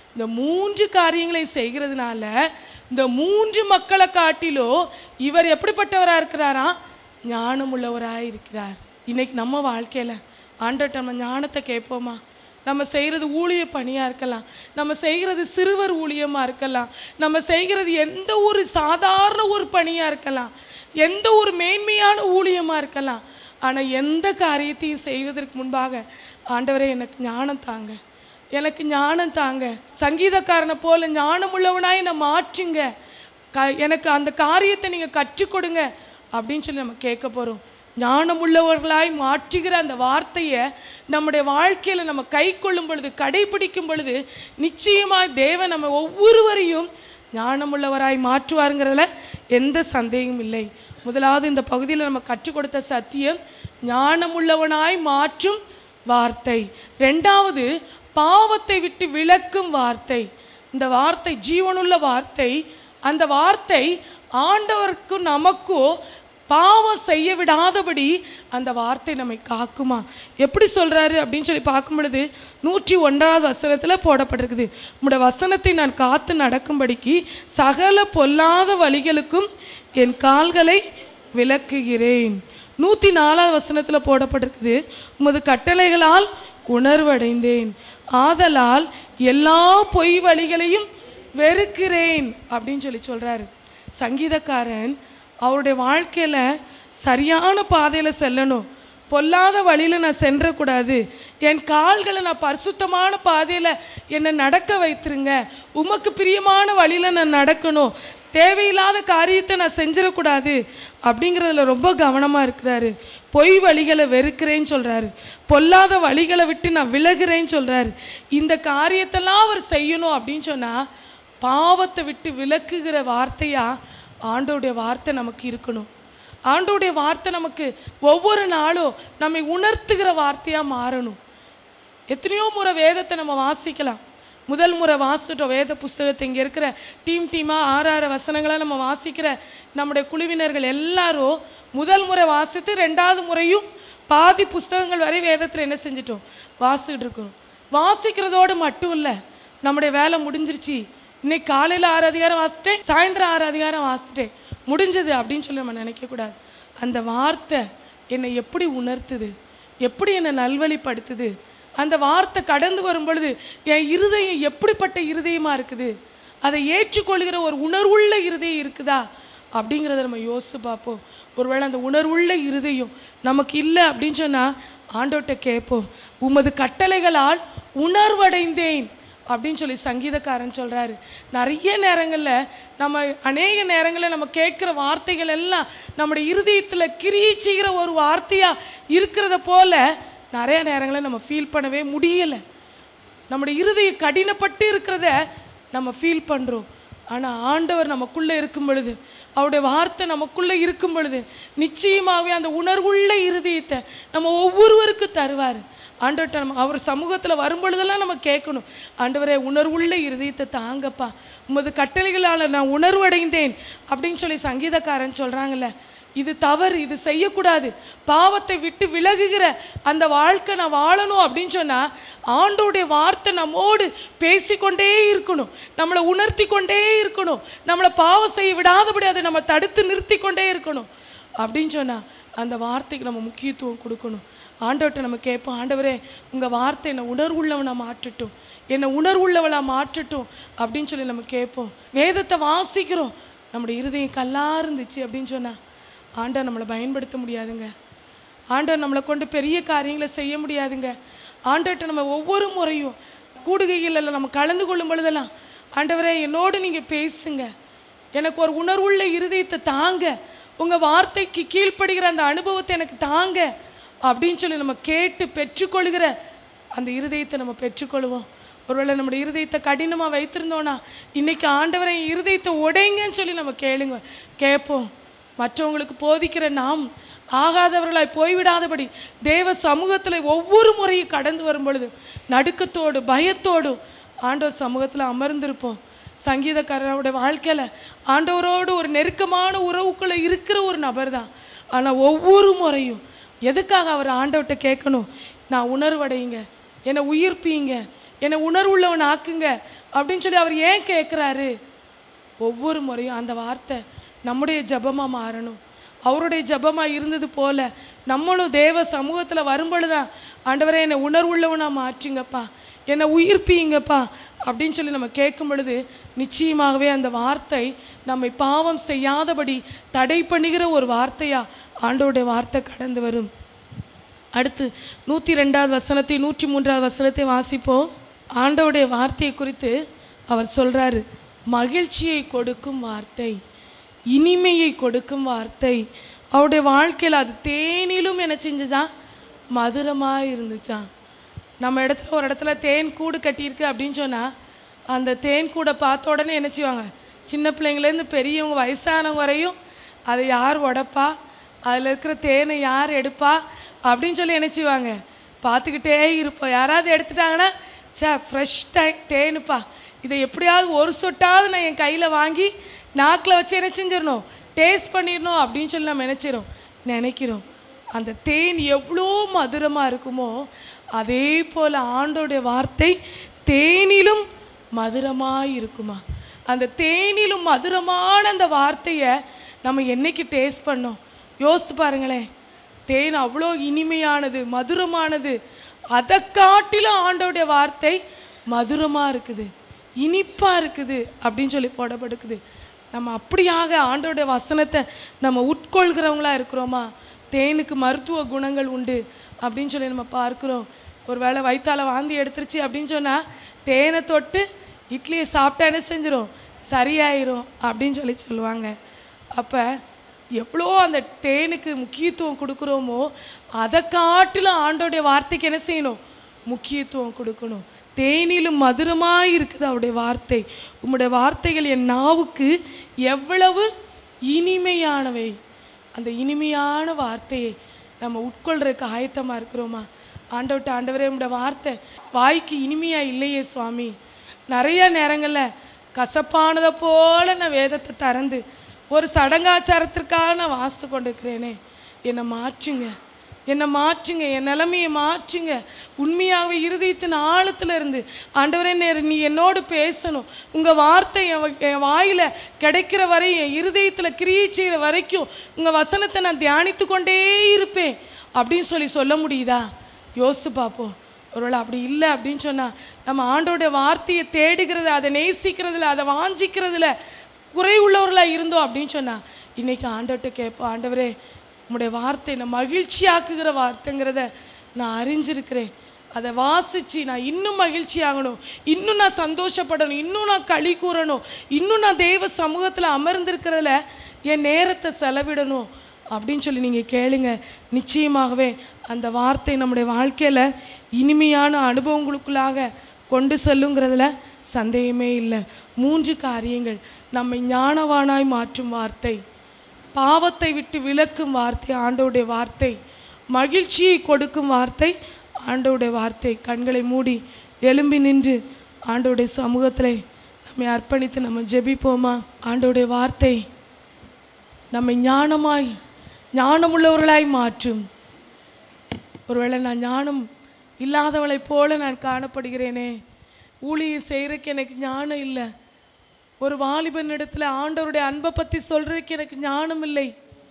இந்த மூன்று காரியங்களை செய்கிறதுனால இந்த மூன்று மக்களை காட்டிலோ இவர் எப்படிப்பட்டவராக இருக்கிறாரா? ஞானம் உள்ளவராக இருக்கிறார். இன்னைக்கு நம்ம வாழ்க்கையில் ஆண்டவர்ட்ட நம்ம ஞானத்தை கேட்போமா? நம்ம செய்கிறது ஊழிய பணியாக இருக்கலாம், நம்ம செய்கிறது சிறுவர் ஊழியமாக இருக்கலாம், நம்ம செய்கிறது எந்த ஒரு சாதாரண ஒரு பணியாக இருக்கலாம், எந்த ஒரு மேன்மையான ஊழியமாக இருக்கலாம். ஆனால் எந்த காரியத்தையும் செய்வதற்கு முன்பாக ஆண்டவரே எனக்கு ஞானம் தாங்க, எனக்கு ஞானம் தாங்க, சங்கீதக்காரனை போல ஞானம் உள்ளவனாய் என்னை மாற்றுங்க, க எனக்கு அந்த காரியத்தை நீங்கள் கற்றுக் கொடுங்க அப்படின்னு சொல்லி நம்ம கேட்க போகிறோம். ஞானம் உள்ளவர்களாய் மாற்றுகிற அந்த வார்த்தையை நம்முடைய வாழ்க்கையில் நம்ம கை கொள்ளும் பொழுது, கடைபிடிக்கும் பொழுது நிச்சயமாக தேவன் நம்ம ஒவ்வொருவரையும் ஞானமுள்ளவராய் மாற்றுவாருங்கிறதுல எந்த சந்தேகமும் இல்லை. முதலாவது இந்த பகுதியில் நம்ம கற்றுக் கொடுத்த சத்தியம் ஞானமுள்ளவனாய் மாற்றும் வார்த்தை. ரெண்டாவது பாவத்தை விட்டு விலக்கும் வார்த்தை. இந்த வார்த்தை ஜீவனுள்ள வார்த்தை. அந்த வார்த்தை ஆண்டவருக்கும் நமக்கும் பாவம் செய்ய விடாதபடி அந்த வார்த்தை நம்மை காக்குமா? எப்படி சொல்கிறாரு அப்படின்னு சொல்லி பார்க்கும் பொழுது நூற்றி ஒன்றாவது வசனத்தில் போடப்பட்டிருக்குது, உம்முடைய வசனத்தை நான் காத்து நடக்கும்படிக்கு சகல பொல்லாத வழிகளுக்கும் என் கால்களை விலக்குகிறேன். நூற்றி நாலாவது வசனத்தில் போடப்பட்டிருக்குது, உமது கட்டளைகளால் உணர்வடைந்தேன், ஆதலால் எல்லா பொய் வழிகளையும் வெறுக்கிறேன் அப்படின்னு சொல்லி சொல்கிறாரு. சங்கீதக்காரன் அவருடைய வாழ்க்கையில் சரியான பாதையில் செல்லணும், பொல்லாத வழியில் நான் சென்றக்கூடாது, என் கால்களை நான் பரிசுத்தமான பாதையில் என்னை நடக்க வைத்துருங்க, உமக்கு பிரியமான வழியில் நான் நடக்கணும், தேவையில்லாத காரியத்தை நான் செஞ்சிடக்கூடாது அப்படிங்கிறதுல ரொம்ப கவனமாக இருக்கிறாரு. பொய் வழிகளை வெறுக்கிறேன்னு சொல்கிறாரு, பொல்லாத வழிகளை விட்டு நான் விலகிறேன்னு சொல்கிறாரு. இந்த காரியத்தெல்லாம் அவர் செய்யணும் அப்படின்னு சொன்னால் பாவத்தை விட்டு விலக்குகிற வார்த்தையாக ஆண்டோடைய வார்த்தை நமக்கு இருக்கணும். ஆண்டோடைய வார்த்தை நமக்கு ஒவ்வொரு நாளும் நம்மை உணர்த்துகிற வார்த்தையாக மாறணும். எத்தனையோ முறை வேதத்தை நம்ம வாசிக்கலாம். முதல் முறை வாசிட்டோம் வேத புஸ்தகத்தை, இங்கே இருக்கிற டீம் டீமாக ஆறு ஆறு வசனங்களை நம்ம வாசிக்கிற நம்முடைய குழுவினர்கள் எல்லாரும் முதல் முறை வாசித்து ரெண்டாவது முறையும் பாதி புஸ்தகங்கள் வரை வேதத்தில் என்ன செஞ்சிட்டோம், வாசிக்கிட்டு இருக்கோம். வாசிக்கிறதோடு மட்டும் இல்லை, நம்முடைய வேலை முடிஞ்சிருச்சு, இன்னைக்கு காலையில் ஆறு அதிகாரம் வாசிட்டேன், சாயந்தரம் ஆறு அதிகாரம் வாசிட்டேன், முடிஞ்சது அப்படின்னு சொல்லி நம்ம நினைக்கக்கூடாது. அந்த வார்த்தை என்னை எப்படி உணர்த்துது, எப்படி என்னை நல்வழிப்படுத்துது, அந்த வார்த்தை கடந்து வரும் பொழுது என் இருதயம் எப்படிப்பட்ட இருதயமாக இருக்குது, அதை ஏற்றுக்கொள்கிற ஒரு உணர்வுள்ள இருதயம் இருக்குதா அப்படிங்கிறத நம்ம யோசித்து பார்ப்போம். ஒருவேளை அந்த உணர்வுள்ள இருதயம் நமக்கு இல்லை அப்படின்னு சொன்னால் ஆண்டவர்கிட்ட கேட்போம். உமது கட்டளைகளால் உணர்வடைந்தேன் அப்படின்னு சொல்லி சங்கீதக்காரன் சொல்கிறாரு. நிறைய நேரங்களில் நம்ம அநேக நேரங்களில் நம்ம கேட்குற வார்த்தைகள் எல்லாம் நம்முடைய இருதயத்தில் கிரியை செய்கிற ஒரு வார்த்தையாக இருக்கிறத போல் நிறைய நேரங்களில் நம்ம ஃபீல் பண்ணவே முடியலை. நம்முடைய இருதயம் கடினப்பட்டு இருக்கிறத நம்ம ஃபீல் பண்ணுறோம். ஆனால் ஆண்டவர் நமக்குள்ளே இருக்கும் பொழுது, அவருடைய வார்த்தை நமக்குள்ளே இருக்கும் பொழுது நிச்சயமாகவே அந்த உணர்வுள்ள இருதயத்தை நம்ம ஒவ்வொருவருக்கும் தருவார். ஆண்டவர்கிட்ட நம்ம அவர் சமூகத்தில் வரும்பொழுதெல்லாம் நம்ம கேட்கணும், ஆண்டவரே உணர்வுள்ள இருதயத்தை தாங்கப்பா, உமது கட்டளைகளால் நான் உணர்வடைந்தேன் அப்படின்னு சொல்லி சங்கீதக்காரன் சொல்கிறாங்கல்ல. இது தவறு, இது செய்யக்கூடாது. பாவத்தை விட்டு விலகுகிற அந்த வாழ்க்கை நான் வாழணும் அப்படின்னு சொன்னால் ஆண்டோடைய வார்த்தை நம்மோடு பேசிக்கொண்டே இருக்கணும், நம்மளை உணர்த்தி கொண்டே இருக்கணும், நம்மளை பாவம் செய்ய விடாதபடி அதை நம்ம தடுத்து நிறுத்தி கொண்டே இருக்கணும். அப்படின்னு சொன்னால் அந்த வார்த்தைக்கு நம்ம முக்கியத்துவம் கொடுக்கணும். ஆண்டவர்கிட்ட நம்ம கேட்போம், ஆண்டவரே உங்கள் வார்த்தை என்னை உணர்வுள்ளவனாக மாற்றட்டும், என்னை உணர்வுள்ளவளாக மாற்றட்டும் அப்படின்னு சொல்லி நம்ம கேட்போம். வேதத்தை வாசிக்கிறோம், நம்முடைய இருதயம் கல்லாக இருந்துச்சு அப்படின்னு சொன்னால் ஆண்டவர் நம்மளை பயன்படுத்த முடியாதுங்க. ஆண்டவர் நம்மளை கொண்டு பெரிய காரியங்களை செய்ய முடியாதுங்க. ஆண்டவர்கிட்ட நம்ம ஒவ்வொரு முறையும் கூடுகைகளில் நம்ம கலந்து கொள்ளும் பொழுதெல்லாம், ஆண்டவரே என்னோடு நீங்கள் பேசுங்க, எனக்கு ஒரு உணர்வுள்ள இருதயத்தை தாங்க, உங்கள் வார்த்தைக்கு கீழ்ப்படுகிற அந்த அனுபவத்தை எனக்கு தாங்க அப்படின்னு சொல்லி நம்ம கேட்டு பெற்றுக்கொள்கிற அந்த இருதயத்தை நம்ம பெற்றுக்கொள்வோம். ஒருவேளை நம்முடைய இருதயத்தை கடினமாக வைத்திருந்தோன்னா இன்றைக்கி ஆண்டவரை இருதயத்தை உடைங்கன்னு சொல்லி நம்ம கேளுங்க, கேட்போம். மற்றவங்களுக்கு போதிக்கிற நாம் ஆகாதவர்களாய் போய்விடாதபடி தேவ சமூகத்தில் ஒவ்வொரு முறையும் கடந்து வரும் பொழுது நடுக்கத்தோடு பயத்தோடும் ஆண்டவர் சமூகத்தில் அமர்ந்திருப்போம். சங்கீதக்காரனுடைய வாழ்க்கையில் ஆண்டவரோடு ஒரு நெருக்கமான உறவுக்குள்ளே இருக்கிற ஒரு நபர் தான். ஆனால் ஒவ்வொரு முறையும் எதுக்காக அவர் ஆண்டவர்கிட்ட கேட்கணும், நான் உணர்வடையுங்க, என்னை உயிர்ப்பீங்க, என்னை உணர்வுள்ளவன் ஆக்குங்க அப்படின்னு சொல்லி அவர் ஏன் கேட்குறாரு? ஒவ்வொரு முறையும் அந்த வார்த்தை நம்முடைய ஜபமாக மாறணும். அவருடைய ஜபமாக இருந்தது போல் நம்மளும் தேவ சமூகத்தில் வரும்பொழுதுதான், ஆண்டவரே என்னை உணர்வுள்ளவனாக மாற்றுங்கப்பா, என்னை உயிர்ப்பீங்கப்பா அப்படின்னு சொல்லி நம்ம கேட்கும் பொழுது நிச்சயமாகவே அந்த வார்த்தை நம்மை பாவம் செய்யாதபடி தடை பண்ணுகிற ஒரு வார்த்தையாக ஆண்டவருடைய வார்த்தை கடந்து வரும். அடுத்து நூற்றி ரெண்டாவது வசனத்தை நூற்றி மூன்றாவது வசனத்தை வாசிப்போம். ஆண்டவருடைய வார்த்தையை குறித்து அவர் சொல்கிறாரு, மகிழ்ச்சியை கொடுக்கும் வார்த்தை, இனிமையை கொடுக்கும் வார்த்தை. அவருடைய வாழ்க்கையில் அது தேனிலும் என்ன செஞ்சுதான்? மதுரமாக இருந்துச்சான். நம்ம இடத்துல ஒரு இடத்துல தேன் கூடு கட்டியிருக்கு அப்படின்னு சொன்னால் அந்த தேன் கூடை பார்த்த உடனே என்ன செய்வாங்க? சின்ன பிள்ளைங்கள்லேருந்து பெரியவங்க வயசானவங்க வரையும் அதை யார் உடைப்பா, அதில் இருக்கிற தேனை யார் எடுப்பா அப்படின்னு சொல்லி என்ன செய்வாங்க? பார்த்துக்கிட்டே இருப்போம். யாராவது எடுத்துட்டாங்கன்னா, சே ஃப்ரெஷ் டை தேனுப்பா, இதை எப்படியாவது ஒரு சொட்டாவது நான் என் கையில் வாங்கி நாக்கில் வச்சு என்ன செஞ்சிடணும்? டேஸ்ட் பண்ணிடணும் அப்படின்னு சொல்லி நம்ம நினச்சிடும் நினைக்கிறோம். அந்த தேன் எவ்வளோ மதுரமாக இருக்குமோ அதே போல் ஆண்டோடைய வார்த்தை தேனிலும் மதுரமாக இருக்குமா. அந்த தேனிலும் மதுரமான அந்த வார்த்தையை நம்ம என்னைக்கு டேஸ்ட் பண்ணோம்? யோசித்து பாருங்களேன். தேன் அவ்வளோ இனிமையானது, மதுரமானது. அதை காட்டிலும் ஆண்டோடைய வார்த்தை மதுரமாக இருக்குது, இனிப்பாக இருக்குது அப்படின்னு சொல்லி போடப்படுக்குது. நம்ம அப்படியாக ஆண்டோடைய வசனத்தை நம்ம உட்கொள்கிறவங்களா இருக்கிறோமா? தேனுக்கு மருத்துவ குணங்கள் உண்டு அப்படின்னு சொல்லி நம்ம பார்க்குறோம். ஒரு வேளை வயிற்றால வாந்தி எடுத்துருச்சு அப்படின்னு சொன்னால் தேனை தொட்டு இட்லியை சாப்பிட்டா என்ன செஞ்சிடும்? சரியாயிரும் அப்படின்னு சொல்லி சொல்லுவாங்க. அப்போ எவ்வளோ அந்த தேனுக்கு முக்கியத்துவம் கொடுக்குறோமோ அதை காட்டிலும் ஆண்டோடைய வார்த்தைக்கு என்ன செய்யணும்? முக்கியத்துவம் கொடுக்கணும். தேனிலும் மதுரமாக இருக்குது அவருடைய வார்த்தை. உம்முடைய வார்த்தைகள் என் நாவுக்கு எவ்வளவு இனிமையானவை. அந்த இனிமையான வார்த்தையை நம்ம உட்கொள்றதுக்கு ஆயத்தமாக இருக்கிறோமா? ஆண்டவர்கிட்ட, ஆண்டவரே உம்முடைய வார்த்தை வாய்க்கு இனிமையாக இல்லையே சுவாமி, நிறைய நேரங்களில் கசப்பானதை போல் நான் வேதத்தை திறந்து ஒரு சடங்காச்சாரத்திற்காக நான் வாசித்து கொண்டு இருக்கிறேனே, என்னை மாற்றுங்க, என்னை மாற்றுங்க, என் நிலைமையை மாற்றுங்க. உண்மையாகவே இருதயத்தின் ஆழத்தில் இருந்து ஆண்டவரே நீ என்னோடு பேசணும். உங்கள் வார்த்தை என் வாயில் கிடைக்கிற வரை, என் இருதயத்தில் கிரியை செய்கிற வரைக்கும் உங்கள் வசனத்தை நான் தியானித்து கொண்டே இருப்பேன் அப்படின்னு சொல்லி சொல்ல முடியுதா? யோசித்து பார்ப்போம். ஒருவேளை அப்படி இல்லை அப்படின்னு சொன்னால் நம்ம ஆண்டோடைய வார்த்தையை தேடுகிறது, அதை நேசிக்கிறதுல, அதை வாஞ்சிக்கிறதுல குறை உள்ளவர்களாக இருந்தோம் அப்படின்னு சொன்னால் இன்றைக்கி ஆண்டவர்கிட்ட கேட்போம், ஆண்டவரே உம்முடைய வார்த்தை நான் மகிழ்ச்சியாக்குகிற வார்த்தைங்கிறத நான் அறிஞ்சிருக்கிறேன். அதை வாசித்து நான் இன்னும் மகிழ்ச்சி ஆகணும், இன்னும் நான் சந்தோஷப்படணும், இன்னும் நான் களி கூறணும், இன்னும் நான் தெய்வ சமூகத்தில் அமர்ந்திருக்கிறதுல என் நேரத்தை செலவிடணும் அப்படின்னு சொல்லி நீங்கள் கேளுங்க. நிச்சயமாகவே அந்த வார்த்தை நம்முடைய வாழ்க்கையில் இனிமையான அனுபவங்களுக்குள்ளாக கொண்டு செல்லுங்கிறதுல சந்தேகமே இல்லை. மூன்று காரியங்கள்: நம்மை ஞானவானாய் மாற்றும் வார்த்தை, பாவத்தை விட்டு விலக்கும் வார்த்தை ஆண்டவருடைய வார்த்தை, மகிழ்ச்சியை கொடுக்கும் வார்த்தை ஆண்டவருடைய வார்த்தை. கண்களை மூடி எழும்பி நின்று ஆண்டவருடைய சமூகத்தில் நம்மை அர்ப்பணித்து நம்ம ஜெபிப்போமா? ஆண்டவருடைய வார்த்தை நம்மை ஞானமாய் ஞானமுள்ளவர்களாய் மாற்றும். ஒருவேளை நான் ஞானம் இல்லாதவளைப் போல நான் காணப்படுகிறேனே, ஊழியை செய்கிறதுக்கு எனக்கு ஞானம் இல்லை, ஒரு வாலிபன் இடத்துல ஆண்டவருடைய அன்பை பற்றி சொல்கிறதுக்கு எனக்கு ஞானம் இல்லை,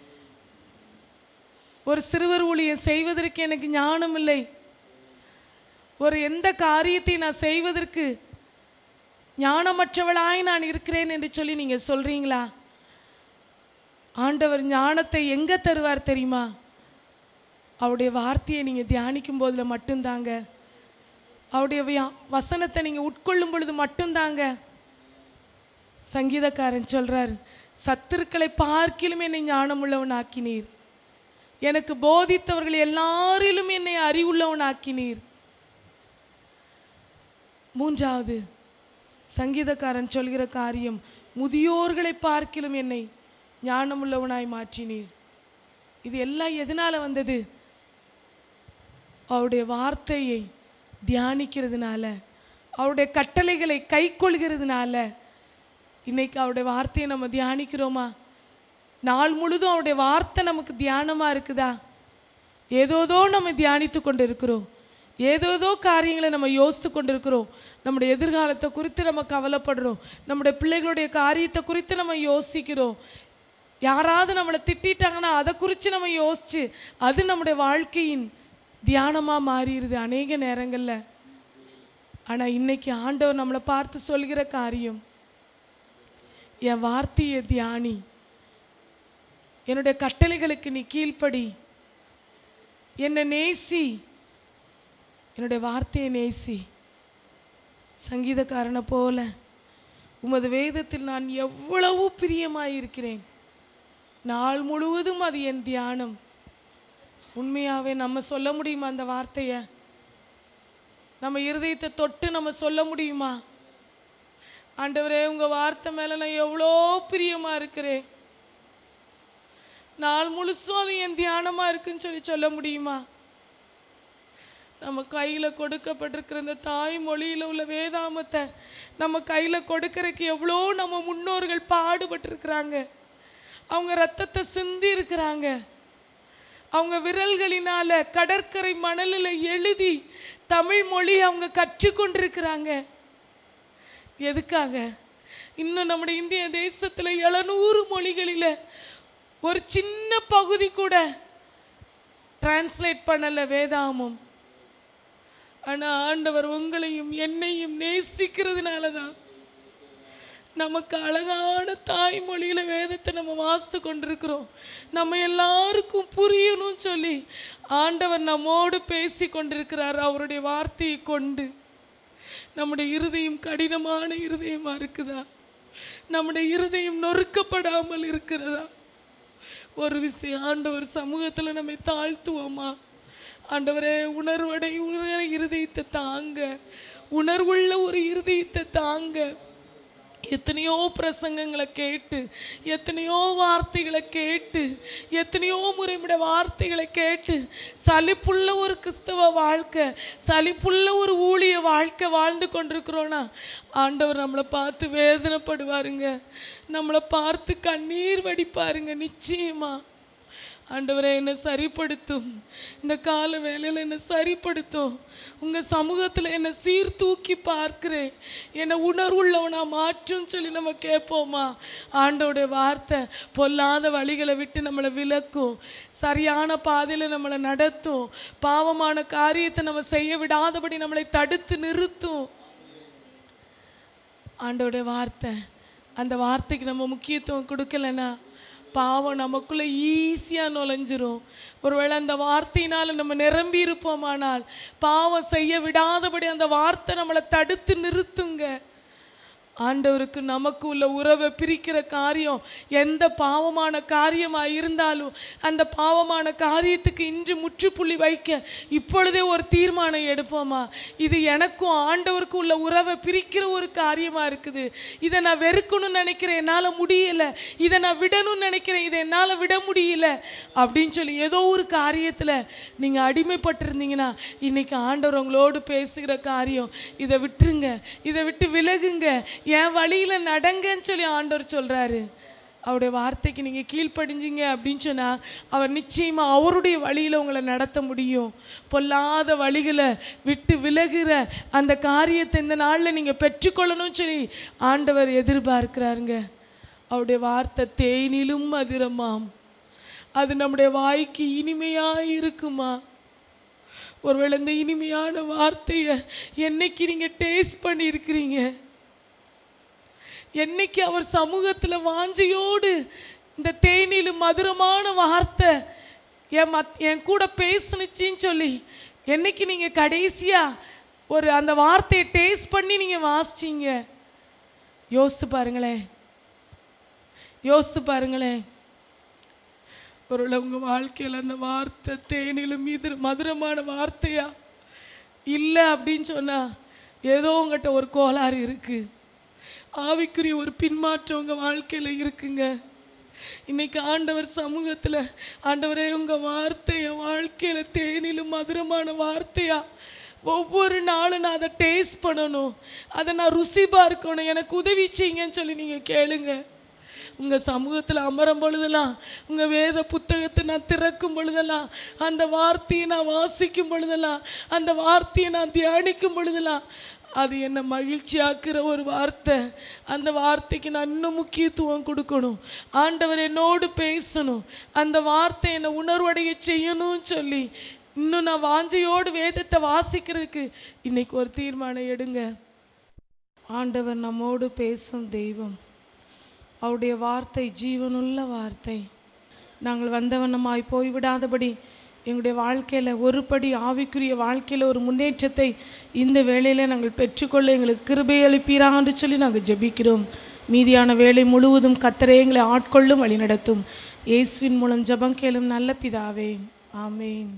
ஒரு சிறுவர் ஊழியை செய்வதற்கு எனக்கு ஞானம் இல்லை, ஒரு எந்த காரியத்தை நான் செய்வதற்கு ஞானமற்றவளாய் நான் இருக்கிறேன் என்று சொல்லி நீங்கள் சொல்கிறீங்களா? ஆண்டவர் ஞானத்தை எங்கே தருவார் தெரியுமா? அவருடைய வார்த்தையை நீங்கள் தியானிக்கும் போதில் மட்டும்தாங்க, அவருடைய வசனத்தை நீங்கள் உட்கொள்ளும் பொழுது மட்டும்தாங்க. சங்கீதக்காரன் சொல்கிறார், சத்துருக்களை பார்க்கிலும் என்னை ஞானமுள்ளவன் ஆக்கினீர், எனக்கு போதித்தவர்கள் எல்லாரிலும் என்னை அறிவுள்ளவன் ஆக்கினீர். மூன்றாவது சங்கீதக்காரன் சொல்கிற காரியம், முதியோர்களை பார்க்கிலும் என்னை ஞானமுள்ளவனாய் மாற்றினீர். இது எல்லாம் எதனால் வந்தது? அவருடைய வார்த்தையை தியானிக்கிறதுனால, அவருடைய கட்டளைகளை கை கொள்கிறதுனால. இன்னைக்கு அவருடைய வார்த்தையை நம்ம தியானிக்கிறோமா? நாள் முழுதும் அவருடைய வார்த்தை நமக்கு தியானமாக இருக்குதா? ஏதோதோ நம்ம தியானித்து கொண்டு இருக்கிறோம். ஏதோதோ காரியங்களை நம்ம யோசித்து கொண்டிருக்கிறோம். நம்முடைய எதிர்காலத்தை குறித்து நம்ம கவலைப்படுறோம். நம்முடைய பிள்ளைகளுடைய காரியத்தை குறித்து நம்ம யோசிக்கிறோம். யாராவது நம்மளை திட்டாங்கன்னா அதை குறித்து நம்ம யோசித்து அது நம்முடைய வாழ்க்கையின் தியானமாக மாறிடுது அநேக நேரங்களில். ஆனால் இன்னைக்கு ஆண்டவர் நம்மளை பார்த்து சொல்கிற காரியம், என் வார்த்தையை தியானி, என்னுடைய கட்டளைகளுக்கு நீ கீழ்ப்படி, என்னை நேசி, என்னுடைய வார்த்தையை நேசி. சங்கீதக்காரனை போல உமது வேதத்தில் நான் எவ்வளவு பிரியமாயிருக்கிறேன், நாள் முழுவதும் அது என் தியானம். உண்மையாகவே நம்ம சொல்ல முடியுமா அந்த வார்த்தையை? நம்ம இருதயத்தை தொட்டு நம்ம சொல்ல முடியுமா? ஆண்டவரே, உங்கள் வார்த்தை மேலே நான் எவ்வளோ பிரியமாக இருக்கிறேன், நாள் முழுசும் அது என் தியானமாக இருக்குன்னு சொல்லி சொல்ல முடியுமா? நம்ம கையில் கொடுக்கப்பட்டிருக்கிற இந்த தாய்மொழியில் உள்ள வேதாமத்தை நம்ம கையில் கொடுக்கறதுக்கு எவ்வளோ நம்ம முன்னோர்கள் பாடுபட்டிருக்கிறாங்க. அவங்க ரத்தத்தை சிந்தி இருக்கிறாங்க. அவங்க விரல்களினால கடற்கரை மணலில் எழுதி தமிழ் மொழி அவங்க கற்றுக்கொண்டிருக்கிறாங்க. எதுக்காக? இன்னும் நம்முடைய இந்திய தேசத்தில் எழுநூறு மொழிகளில் ஒரு சின்ன பகுதி கூட டிரான்ஸ்லேட் பண்ணலை வேதாமம். ஆனால் ஆண்டவர் உங்களையும் என்னையும் நேசிக்கிறதுனால தான் நமக்கு அழகான தாய்மொழியில் வேதத்தை நம்ம வாசித்து கொண்டிருக்கிறோம். நம்ம எல்லாருக்கும் புரியணும்னு சொல்லி ஆண்டவர் நம்மோடு பேசி கொண்டிருக்கிறார் அவருடைய வார்த்தையை கொண்டு. நம்முடைய இருதயம் கடினமான இருதயமாக இருக்குதா? நம்முடைய இருதயம் நொறுக்கப்படாமல் இருக்கிறதா? ஒரு விஷயம், ஆண்டவர் சமூகத்தில் நம்மை தாழ்த்துவோமா? ஆண்டவரே, உணர்வடை உணர இருதயத்தை தாங்க, உணர்வுள்ள ஒரு இருதயத்தை தாங்க. எத்தனையோ பிரசங்கங்களை கேட்டு, எத்தனையோ வார்த்தைகளை கேட்டு, எத்தனையோ முறைவிட வார்த்தைகளை கேட்டு சலிப்புள்ள ஒரு கிறிஸ்தவ வாழ்க்கை, சலிப்புள்ள ஒரு ஊழிய வாழ்க்கை வாழ்ந்து கொண்டிருக்கிறோன்னா ஆண்டவர் நம்மளை பார்த்து வேதனைப்படுவாருங்க, நம்மளை பார்த்து கண்ணீர் வடிப்பாருங்க. நிச்சயமா ஆண்டவரை என்னை சரிப்படுத்தும், இந்த கால வேளையில் என்னை சரிப்படுத்தும், உங்கள் சமூகத்தில் என்னை சீர்தூக்கி பார்க்கிறேன், என்னை உணர்வுள்ளவனா மாற்றும் சொல்லி நம்ம கேட்போமா? ஆண்டவருடைய வார்த்தை பொல்லாத வழிகளை விட்டு நம்மளை விலக்கும், சரியான பாதையில் நம்மளை நடத்தும், பாவமான காரியத்தை நம்ம செய்ய விடாதபடி நம்மளை தடுத்து நிறுத்தும். ஆண்டவருடைய வார்த்தை, அந்த வார்த்தைக்கு நம்ம முக்கியத்துவம் கொடுக்கலன்னா பாவம் நமக்குள்ளே ஈஸியாக நுழைஞ்சிரும். ஒருவேளை அந்த வார்த்தையினால் நம்ம நிரம்பி இருப்போமானால் பாவம் செய்ய விடாதபடி அந்த வார்த்தை நம்மளை தடுத்து நிறுத்துங்க. ஆண்டவருக்கு நமக்கு உள்ள உறவை பிரிக்கிற காரியம் எந்த பாவமான காரியமாக இருந்தாலும் அந்த பாவமான காரியத்துக்கு இன்று முற்றுப்புள்ளி வைக்க இப்பொழுதே ஒரு தீர்மானம் எடுப்போமா? இது எனக்கும் ஆண்டவருக்கும் உள்ள உறவை பிரிக்கிற ஒரு காரியமாக இருக்குது, இதை நான் வெறுக்கணும்னு நினைக்கிறேன், என்னால் முடியலை, இதை நான் விடணும்னு நினைக்கிறேன், இதை என்னால் விட முடியல அப்படின்னு சொல்லி ஏதோ ஒரு காரியத்தில் நீங்கள் அடிமைப்பட்டிருந்தீங்கன்னா இன்றைக்கி ஆண்டவர் உங்களோடு பேசுகிற காரியம், இதை விட்டுருங்க, இதை விட்டு விலகுங்க, என் வழியில் நடங்கன்னு சொல்லி ஆண்டவர் சொல்கிறாரு. அவருடைய வார்த்தைக்கு நீங்கள் கீழ்ப்படிஞ்சிங்க அப்படின்னு சொன்னால் அவர் நிச்சயமாக அவருடைய வழியில் உங்களை நடத்த முடியும். பொல்லாத வழிகளை விட்டு விலகுற அந்த காரியத்தை இந்த நாளில் நீங்கள் பெற்றுக்கொள்ளணும்னு சொல்லி ஆண்டவர் எதிர்பார்க்கிறாருங்க. அவருடைய வார்த்தை தேனிலும் மதுரமாம், அது நம்முடைய வாய்க்கு இனிமையாக இருக்குமா? ஒருவேளை இந்த இனிமையான வார்த்தையை என்னைக்கு நீங்கள் டேஸ்ட் பண்ணியிருக்கிறீங்க? என்னைக்கு அவர் சமூகத்தில் வாஞ்சையோடு இந்த தேனிலும் மதுரமான வார்த்தை என் மத் என் கூட பேசுனுச்சின்னு சொல்லி என்னைக்கு நீங்கள் கடைசியாக ஒரு அந்த வார்த்தையை டேஸ்ட் பண்ணி நீங்கள் வாசிச்சிங்க? யோசித்து பாருங்களேன், யோசித்து பாருங்களேன். ஒருவேளை உங்கள் வாழ்க்கையில் அந்த வார்த்தை தேனிலும் மீது மதுரமான வார்த்தையா இல்லை அப்படின்னு சொன்னால் ஏதோ உங்கள்கிட்ட ஒரு கோளாறு இருக்குது, ஆவிக்குரிய ஒரு பின்மாற்றம் உங்கள் வாழ்க்கையில் இருக்குங்க. இன்னைக்கு ஆண்டவர் சமூகத்தில், ஆண்டவரே உங்கள் வார்த்தை என் வாழ்க்கையில் தேனிலும் மதுரமான வார்த்தையா ஒவ்வொரு நாளும் நான் அதை டேஸ்ட் பண்ணணும், அதை நான் ருசி பார்க்கணும், எனக்கு உதவி செய்யுங்கன்னு சொல்லி நீங்கள் கேளுங்க. உங்கள் சமூகத்தில் அமரும் பொழுதெல்லாம், உங்கள் வேத புத்தகத்தை நான் திறக்கும் பொழுதெல்லாம், அந்த வார்த்தையை நான் வாசிக்கும் பொழுதெல்லாம், அந்த வார்த்தையை நான் தியானிக்கும் பொழுதெல்லாம் அது என்னை மகிழ்ச்சியாக்குற ஒரு வார்த்தை. அந்த வார்த்தைக்கு நான் இன்னும் முக்கியத்துவம் கொடுக்கணும். ஆண்டவர் என்னோடு பேசணும், அந்த வார்த்தை என்னை உணர்வடைய செய்யணும்னு சொல்லி இன்னும் நான் வாஞ்சையோடு வேதத்தை வாசிக்கிறதுக்கு இன்னைக்கு ஒரு தீர்மானம் எடுங்க. ஆண்டவர் நம்மோடு பேசும் தெய்வம். அவருடைய வார்த்தை ஜீவனுள்ள வார்த்தை. நாங்கள் வந்தவனமாய் போய்விடாதபடி எங்களுடைய வாழ்க்கையில் ஒருபடி ஆவிக்குரிய வாழ்க்கையில் ஒரு முன்னேற்றத்தை இந்த வேளையில் நாங்கள் பெற்றுக்கொள்ள எங்களுக்கு கிருபை அளிப்பீரான்னு சொல்லி நாங்கள் ஜெபிக்கிறோம். மீதியான வேலை முழுவதும் கர்த்தரே எங்களை ஆட்கொள்ளும் வழிநடத்தும். இயேசுவின் மூலம் ஜெபம் கேளும் நல்ல பிதாவே, ஆமேன்.